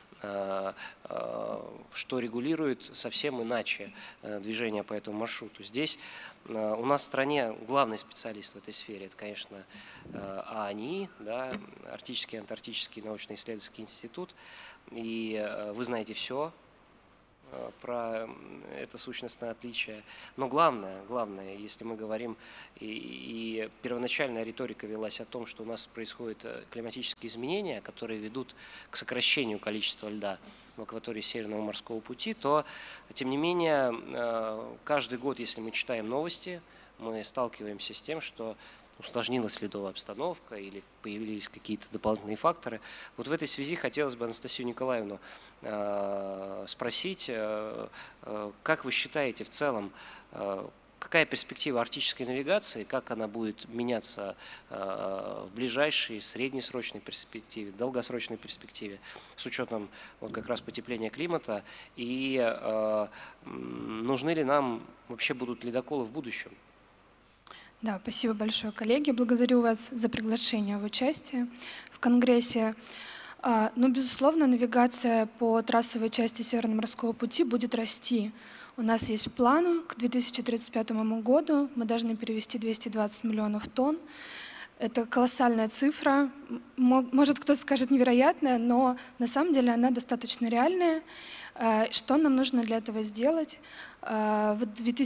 что регулирует совсем иначе движение по этому маршруту. Здесь у нас в стране главный специалист в этой сфере, это, конечно, ААНИ, да, Арктический и Антарктический научно-исследовательский институт, и вы знаете все про это сущностное отличие. Но главное, если мы говорим, и первоначальная риторика велась о том, что у нас происходят климатические изменения, которые ведут к сокращению количества льда в акватории Северного морского пути, то, тем не менее, каждый год, если мы читаем новости, мы сталкиваемся с тем, что усложнилась ледовая обстановка или появились какие-то дополнительные факторы. Вот в этой связи хотелось бы Анастасию Николаевну спросить, как вы считаете в целом, какая перспектива арктической навигации, как она будет меняться в ближайшей, в среднесрочной перспективе, в долгосрочной перспективе, с учетом вот как раз потепления климата, и нужны ли нам вообще будут ледоколы в будущем? Да, спасибо большое, коллеги. Благодарю вас за приглашение в участие в Конгрессе. Ну, безусловно, навигация по трассовой части Северного морского пути будет расти. У нас есть план к 2035 году. Мы должны перевести 220 миллионов тонн. Это колоссальная цифра. Может, кто-то скажет невероятная, но на самом деле она достаточно реальная. Что нам нужно для этого сделать? В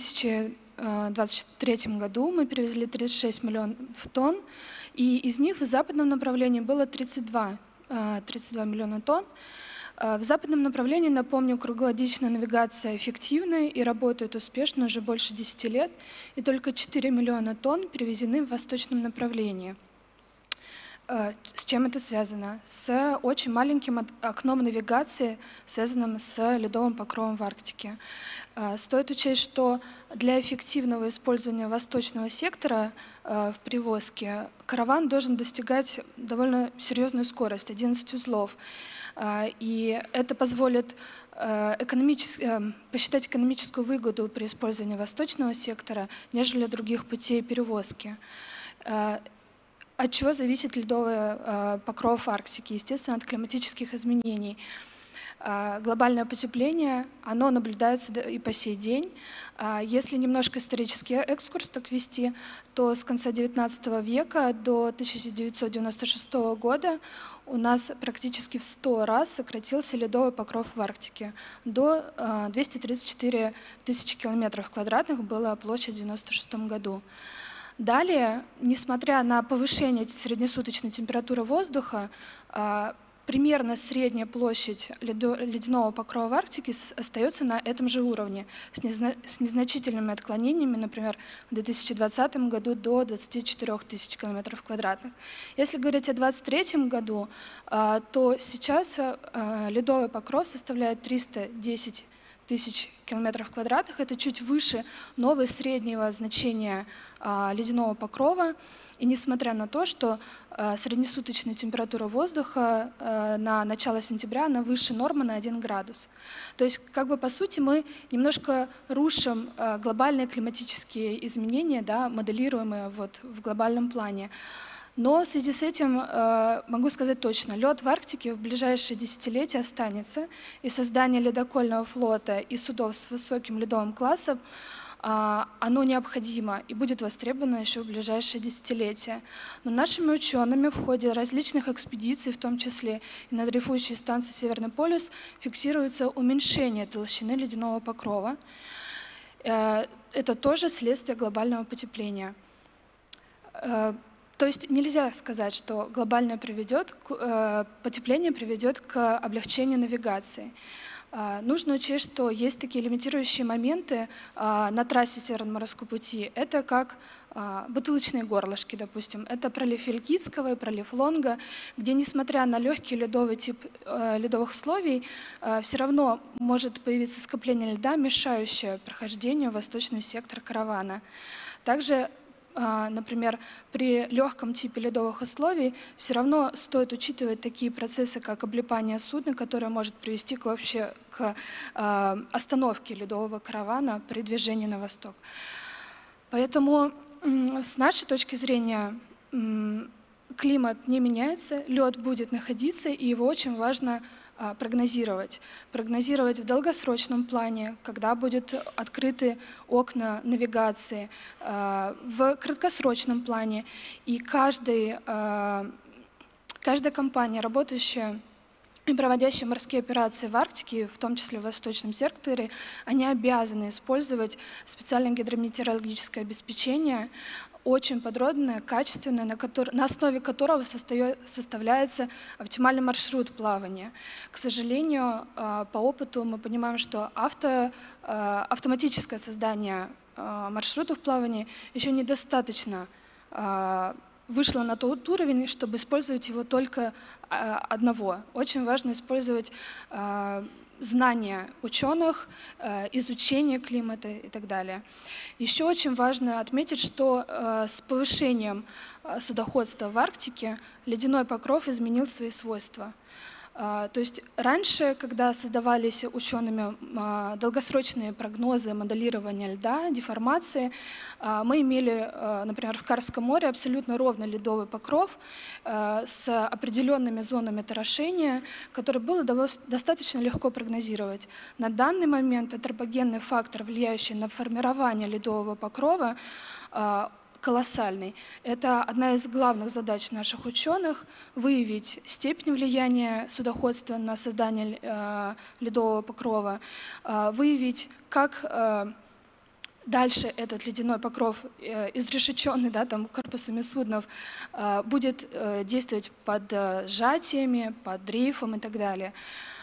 2023 году мы перевезли 36 миллионов тонн, и из них в западном направлении было 32 миллиона тонн. В западном направлении, напомню, круглогодичная навигация эффективная и работает успешно уже больше 10 лет, и только 4 миллиона тонн перевезены в восточном направлении. С чем это связано? С очень маленьким окном навигации, связанным с ледовым покровом в Арктике. Стоит учесть, что для эффективного использования восточного сектора в перевозке караван должен достигать довольно серьезную скорость, 11 узлов. И это позволит посчитать экономическую выгоду при использовании восточного сектора, нежели других путей перевозки. От чего зависит ледовый покров Арктики? Естественно, от климатических изменений. Глобальное потепление, оно наблюдается и по сей день. Если немножко исторический экскурс так вести, то с конца XIX века до 1996 года у нас практически в 100 раз сократился ледовый покров в Арктике. До 234 тысячи километров квадратных была площадь в 1996 году. Далее, несмотря на повышение среднесуточной температуры воздуха, примерно средняя площадь ледяного покрова в Арктике остается на этом же уровне, с незначительными отклонениями, например, в 2020 году до 24 тысяч километров квадратных. Если говорить о 2023 году, то сейчас ледовый покров составляет 310 тысяч километров квадратных. Это чуть выше нового среднего значения ледяного покрова. И несмотря на то, что среднесуточная температура воздуха на начало сентября она выше нормы на 1 градус. То есть, как бы по сути, мы немножко рушим глобальные климатические изменения, да, моделируемые вот в глобальном плане. Но в связи с этим могу сказать точно, лед в Арктике в ближайшие десятилетия останется, и создание ледокольного флота и судов с высоким ледовым классом оно необходимо и будет востребовано еще в ближайшие десятилетия. Но нашими учеными в ходе различных экспедиций, в том числе и на дрейфующей станции Северный полюс, фиксируется уменьшение толщины ледяного покрова. Это тоже следствие глобального потепления. То есть нельзя сказать, что глобальное потепление приведет к облегчению навигации. Нужно учесть, что есть такие лимитирующие моменты на трассе Северного морского пути. Это как бутылочные горлышки, допустим. Это пролив Вилькицкого и пролив Лонга, где, несмотря на легкий ледовый тип ледовых условий, все равно может появиться скопление льда, мешающее прохождению в восточный сектор каравана. Также, например, при легком типе ледовых условий все равно стоит учитывать такие процессы, как облипание судна, которое может привести вообще к остановке ледового каравана при движении на восток. Поэтому с нашей точки зрения климат не меняется, лед будет находиться, и его очень важно прогнозировать. Прогнозировать в долгосрочном плане, когда будут открыты окна навигации, в краткосрочном плане. И каждая компания, работающая и проводящие морские операции в Арктике, в том числе в восточном секторе, они обязаны использовать специальное гидрометеорологическое обеспечение, очень подробное, качественное, на основе которого составляется оптимальный маршрут плавания. К сожалению, по опыту мы понимаем, что автоматическое создание маршрутов плавания еще недостаточно вышло на тот уровень, чтобы использовать его только одного. Очень важно использовать знания ученых, изучение климата и так далее. Еще очень важно отметить, что с повышением судоходства в Арктике ледяной покров изменил свои свойства. То есть раньше, когда создавались учеными долгосрочные прогнозы моделирования льда, деформации, мы имели, например, в Карском море абсолютно ровный ледовый покров с определенными зонами торошения, который было достаточно легко прогнозировать. На данный момент антропогенный фактор, влияющий на формирование ледового покрова, колоссальный. Это одна из главных задач наших ученых — выявить степень влияния судоходства на создание ледового покрова, выявить, как дальше этот ледяной покров, изрешеченный там, корпусами суднов, будет действовать под сжатиями, под дрейфом и так далее.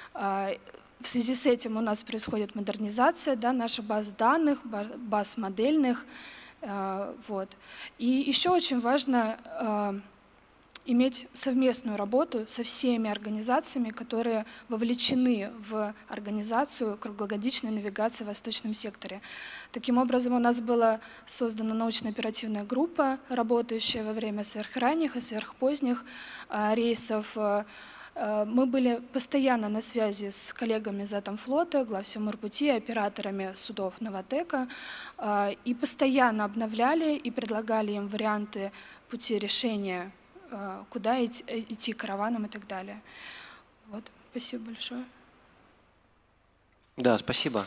В связи с этим у нас происходит модернизация наших баз данных, баз модельных. Вот. И еще очень важно иметь совместную работу со всеми организациями, которые вовлечены в организацию круглогодичной навигации в восточном секторе. Таким образом, у нас была создана научно-оперативная группа, работающая во время сверхранних и сверхпоздних рейсов. Мы были постоянно на связи с коллегами из Атомфлота, Главсеморпути, операторами судов Новатэка, и постоянно обновляли и предлагали им варианты пути решения, куда идти караваном и так далее. Вот. Спасибо большое. Да, спасибо.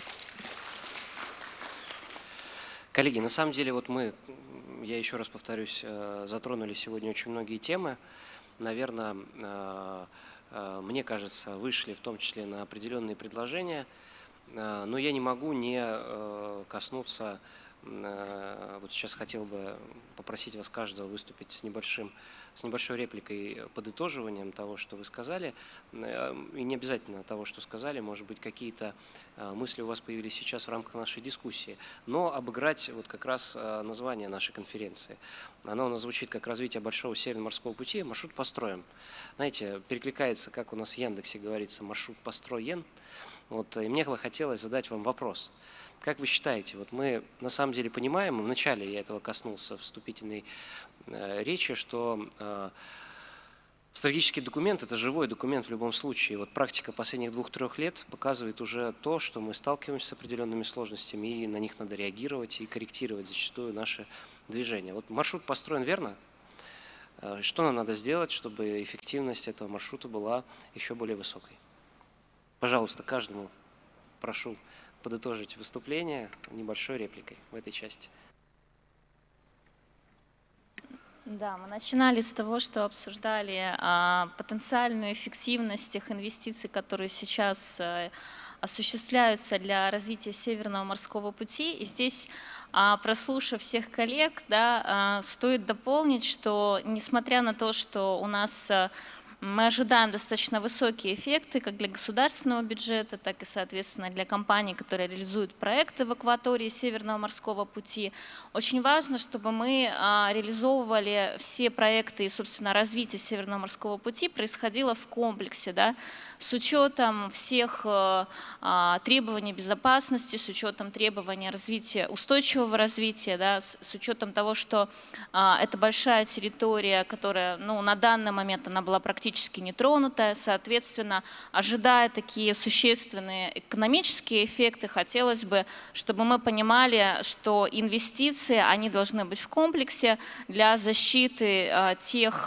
Коллеги, на самом деле я еще раз повторюсь, затронули сегодня очень многие темы. Наверное, мне кажется, вышли в том числе на определенные предложения, но я не могу не коснуться, вот сейчас хотел бы попросить вас каждого выступить с небольшой репликой, подытоживанием того, что вы сказали, и не обязательно того, что сказали, может быть, какие-то мысли у вас появились сейчас в рамках нашей дискуссии, но обыграть вот как раз название нашей конференции. Оно у нас звучит как «Развитие Большого Северного морского пути. Маршрут построим». Знаете, перекликается, как у нас в Яндексе говорится, «маршрут построен». Вот, и мне бы хотелось задать вам вопрос. Как вы считаете, вот мы на самом деле понимаем, и вначале я этого коснулся в вступительной речи, что стратегический документ – это живой документ в любом случае. Вот практика последних 2-3 лет показывает уже то, что мы сталкиваемся с определенными сложностями, и на них надо реагировать и корректировать зачастую наши движения. Вот маршрут построен верно? Что нам надо сделать, чтобы эффективность этого маршрута была еще более высокой? Пожалуйста, каждому прошу подытожить выступление небольшой репликой в этой части. Да, мы начинали с того, что обсуждали потенциальную эффективность тех инвестиций, которые сейчас осуществляются для развития Северного морского пути. И здесь, прослушав всех коллег, стоит дополнить, что несмотря на то, что у нас мы ожидаем достаточно высокие эффекты как для государственного бюджета, так и, соответственно, для компаний, которые реализуют проекты в акватории Северного морского пути. Очень важно, чтобы мы реализовывали все проекты и, собственно, развитие Северного морского пути происходило в комплексе, с учетом всех требований безопасности, с учетом требований развития, устойчивого развития, с учетом того, что это большая территория, которая на данный момент она была практически экологически нетронутая. Соответственно, ожидая такие существенные экономические эффекты, хотелось бы, чтобы мы понимали, что инвестиции, они должны быть в комплексе для защиты тех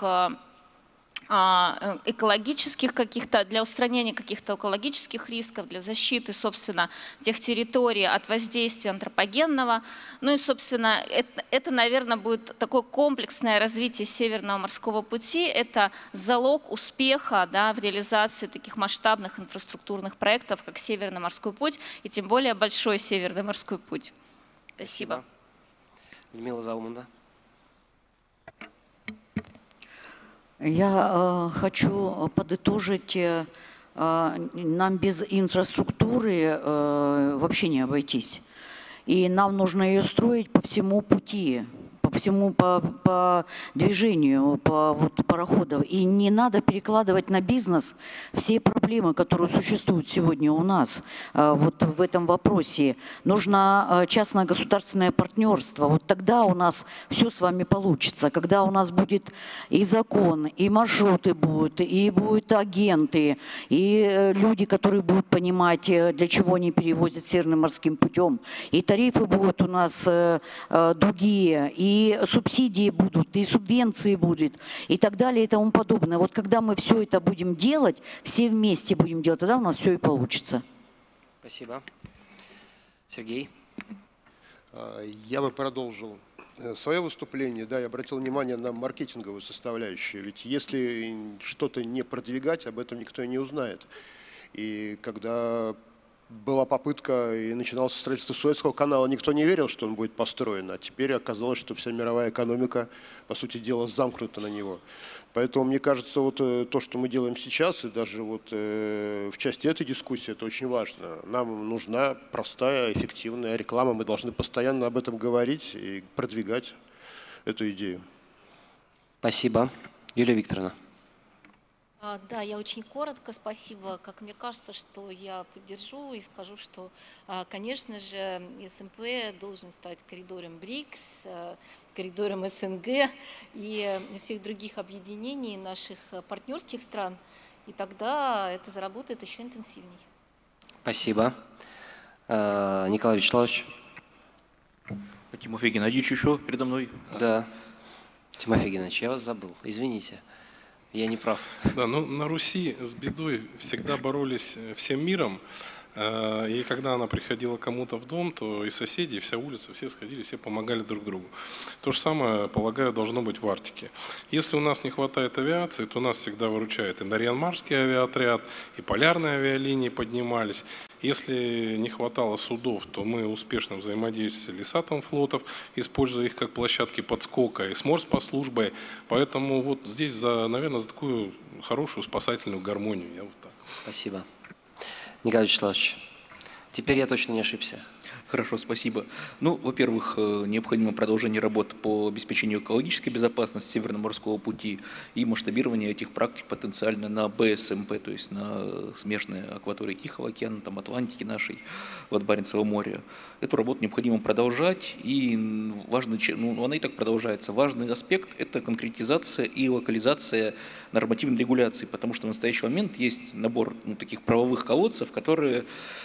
экологических каких-то, для устранения каких-то экологических рисков, для защиты, собственно, тех территорий от воздействия антропогенного. Ну и, собственно, это, наверное, будет такое комплексное развитие Северного морского пути. Это залог успеха, да, в реализации таких масштабных инфраструктурных проектов, как Северный морской путь, и тем более Большой Северный морской путь. Спасибо. Людмила Зауманда. Я хочу подытожить, нам без инфраструктуры вообще не обойтись. И нам нужно ее строить по всему пути, по движению пароходов. И не надо перекладывать на бизнес все проблемы, которые существуют сегодня у нас вот в этом вопросе. Нужно частно-государственное партнерство. Вот тогда у нас все с вами получится. Когда у нас будет и закон, и маршруты будут, и будут агенты, и люди, которые будут понимать, для чего они перевозят Северным морским путем. И тарифы будут у нас другие, и субсидии будут, и субвенции будут, и так далее, и тому подобное. Вот когда мы все это будем делать, все вместе будем делать, тогда у нас все и получится. Спасибо. Сергей? Я бы продолжил свое выступление. Да, я обратил внимание на маркетинговую составляющую. Ведь если что-то не продвигать, об этом никто и не узнает. И когда была попытка и начиналось строительство Суэцкого канала, никто не верил, что он будет построен, а теперь оказалось, что вся мировая экономика, по сути дела, замкнута на него. Поэтому, мне кажется, вот то, что мы делаем сейчас, и даже вот в части этой дискуссии, это очень важно. Нам нужна простая, эффективная реклама, мы должны постоянно об этом говорить и продвигать эту идею. Спасибо. Юлия Викторовна. Да, я очень коротко, спасибо. Как мне кажется, что я поддержу и скажу, что, конечно же, СМП должен стать коридором БРИКС, коридором СНГ и всех других объединений наших партнерских стран, и тогда это заработает еще интенсивнее. Спасибо. Николай Вячеславович. Тимофей Геннадьевич еще передо мной. Да. Тимофей Геннадьевич, я вас забыл, извините. Я не прав. Да, ну на Руси с бедой всегда боролись всем миром. И когда она приходила кому-то в дом, то и соседи, и вся улица, все сходили, все помогали друг другу. То же самое, полагаю, должно быть в Арктике. Если у нас не хватает авиации, то нас всегда выручает и Нарьян-Марский авиаотряд, и полярные авиалинии поднимались. Если не хватало судов, то мы успешно взаимодействовали с атомфлотов, используя их как площадки подскока, и с морспослужбой. Поэтому вот здесь, наверное, за такую хорошую спасательную гармонию. Я вот так. Спасибо. Николай Вячеславович, теперь я точно не ошибся. Хорошо, спасибо. Ну, во-первых, необходимо продолжение работ по обеспечению экологической безопасности Северного морского пути и масштабирование этих практик потенциально на БСМП, то есть на смежные акватории Тихого океана, там, Атлантики нашей, вот Баренцево море. Эту работу необходимо продолжать, и важный, ну, она и так продолжается. Важный аспект – это конкретизация и локализация нормативной регуляции, потому что в настоящий момент есть набор таких правовых колодцев, которые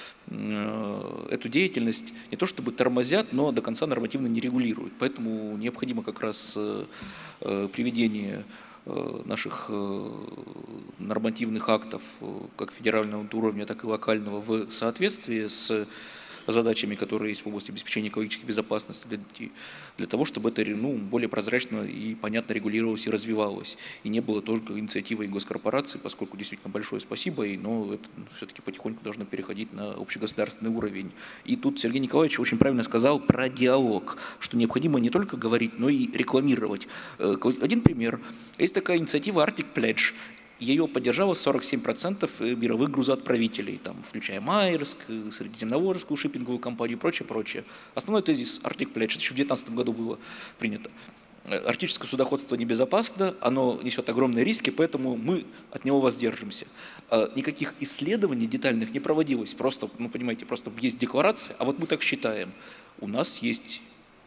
эту деятельность не то чтобы тормозят, но до конца нормативно не регулируют. Поэтому необходимо как раз приведение наших нормативных актов как федерального уровня, так и локального в соответствии с задачами, которые есть в области обеспечения экологической безопасности, для того, чтобы это более прозрачно и понятно регулировалось и развивалось. И не было только инициативой госкорпораций, поскольку действительно большое спасибо, но это все-таки потихоньку должно переходить на общегосударственный уровень. И тут Сергей Николаевич очень правильно сказал про диалог, что необходимо не только говорить, но и рекламировать. Один пример. Есть такая инициатива Arctic Pledge. Ее поддержало 47% мировых грузоотправителей, там, включая Майерск, Средиземноморскую шиппинговую компанию и прочее. Основной тезис Arctic Pledge, это еще в 2019 году было принято. Арктическое судоходство небезопасно, оно несет огромные риски, поэтому мы от него воздержимся. Никаких исследований детальных не проводилось, просто, понимаете, просто есть декларация, а вот мы так считаем. У нас есть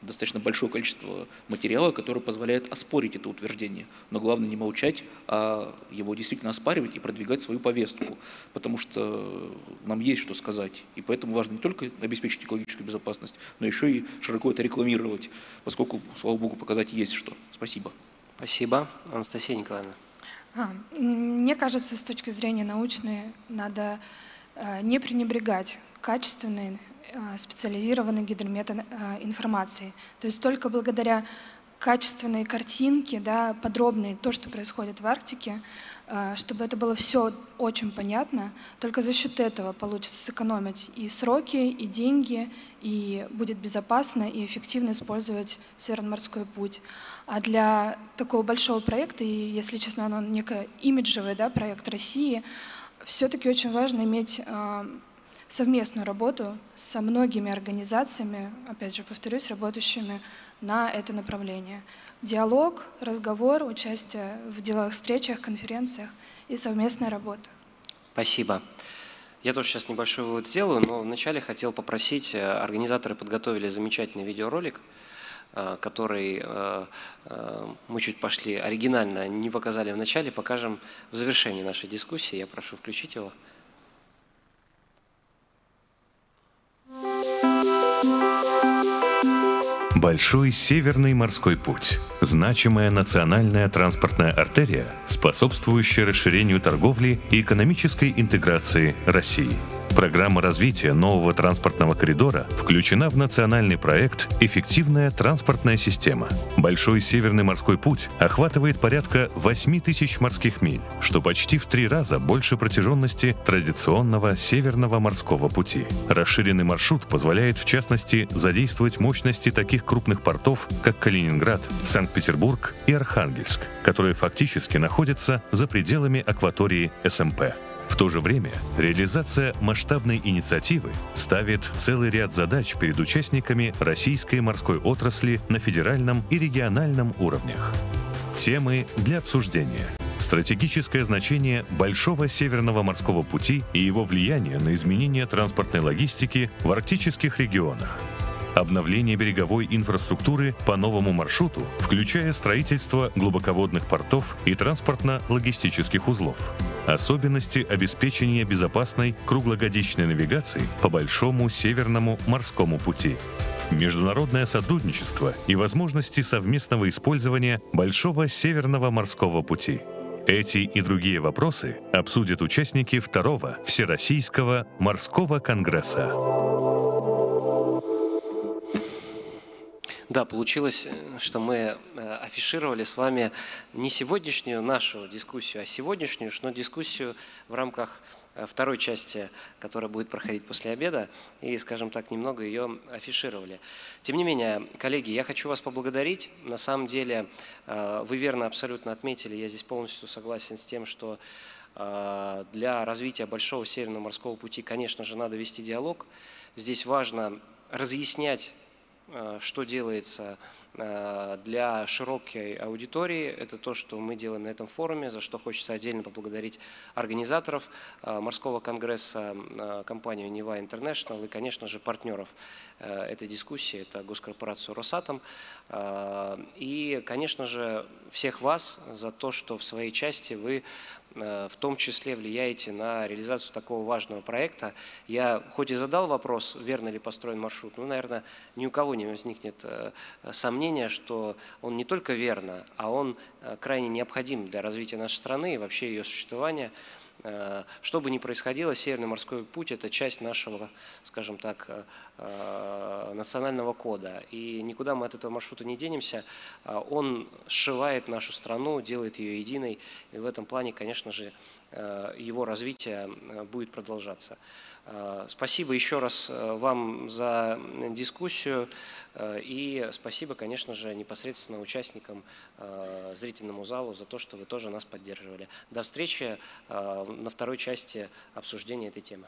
достаточно большое количество материала, которое позволяет оспорить это утверждение. Но главное не молчать, а его действительно оспаривать и продвигать свою повестку, потому что нам есть что сказать. И поэтому важно не только обеспечить экологическую безопасность, но еще и широко это рекламировать, поскольку, слава богу, показать есть что. Спасибо. Спасибо. Анастасия Николаевна. Мне кажется, с точки зрения научной, надо не пренебрегать качественной, специализированной гидрометинформацией. То есть только благодаря качественной картинке, да, подробной, то, что происходит в Арктике, чтобы это было все очень понятно, только за счет этого получится сэкономить и сроки, и деньги, и будет безопасно и эффективно использовать Северно-морской путь. А для такого большого проекта, и, если честно, он некий имиджевый, да, проект России, все-таки очень важно иметь совместную работу со многими организациями, опять же, повторюсь, работающими на это направление. Диалог, разговор, участие в деловых встречах, конференциях и совместная работа. Спасибо. Я тоже сейчас небольшой вывод сделаю, но вначале хотел попросить, организаторы подготовили замечательный видеоролик, который мы чуть пошли оригинально, не показали в начале, покажем в завершении нашей дискуссии. Я прошу включить его. Большой Северный морской путь – значимая национальная транспортная артерия, способствующая расширению торговли и экономической интеграции России. Программа развития нового транспортного коридора включена в национальный проект «Эффективная транспортная система». Большой Северный морской путь охватывает порядка 8000 морских миль, что почти в 3 раза больше протяженности традиционного Северного морского пути. Расширенный маршрут позволяет, в частности, задействовать мощности таких крупных портов, как Калининград, Санкт-Петербург и Архангельск, которые фактически находятся за пределами акватории СМП. В то же время реализация масштабной инициативы ставит целый ряд задач перед участниками российской морской отрасли на федеральном и региональном уровнях. Темы для обсуждения. Стратегическое значение Большого Северного морского пути и его влияние на изменение транспортной логистики в арктических регионах. Обновление береговой инфраструктуры по новому маршруту, включая строительство глубоководных портов и транспортно-логистических узлов. Особенности обеспечения безопасной круглогодичной навигации по Большому Северному морскому пути. Международное сотрудничество и возможности совместного использования Большого Северного морского пути. Эти и другие вопросы обсудят участники 2-го Всероссийского морского конгресса. Да, получилось, что мы афишировали с вами не сегодняшнюю нашу дискуссию, а сегодняшнюю, но дискуссию в рамках второй части, которая будет проходить после обеда, и, скажем так, немного ее афишировали. Тем не менее, коллеги, я хочу вас поблагодарить. На самом деле, вы верно абсолютно отметили, я здесь полностью согласен с тем, что для развития Большого Северного морского пути, конечно же, надо вести диалог. Здесь важно разъяснять, что делается для широкой аудитории. Это то, что мы делаем на этом форуме, за что хочется отдельно поблагодарить организаторов морского конгресса, компанию Нева Интернешнл и, конечно же, партнеров этой дискуссии, это госкорпорацию Росатом. И, конечно же, всех вас за то, что в своей части вы в том числе влияете на реализацию такого важного проекта. Я хоть и задал вопрос, верно ли построен маршрут, но, наверное, ни у кого не возникнет сомнения, что он не только верно, а он крайне необходим для развития нашей страны и вообще ее существования. Что бы ни происходило, Северный морской путь – это часть нашего, скажем так, национального кода. И никуда мы от этого маршрута не денемся. Он сшивает нашу страну, делает ее единой. И в этом плане, конечно же, его развитие будет продолжаться. Спасибо еще раз вам за дискуссию и спасибо, конечно же, непосредственно участникам, зрительному залу за то, что вы тоже нас поддерживали. До встречи на второй части обсуждения этой темы.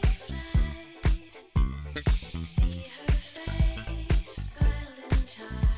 See her face, wild and child.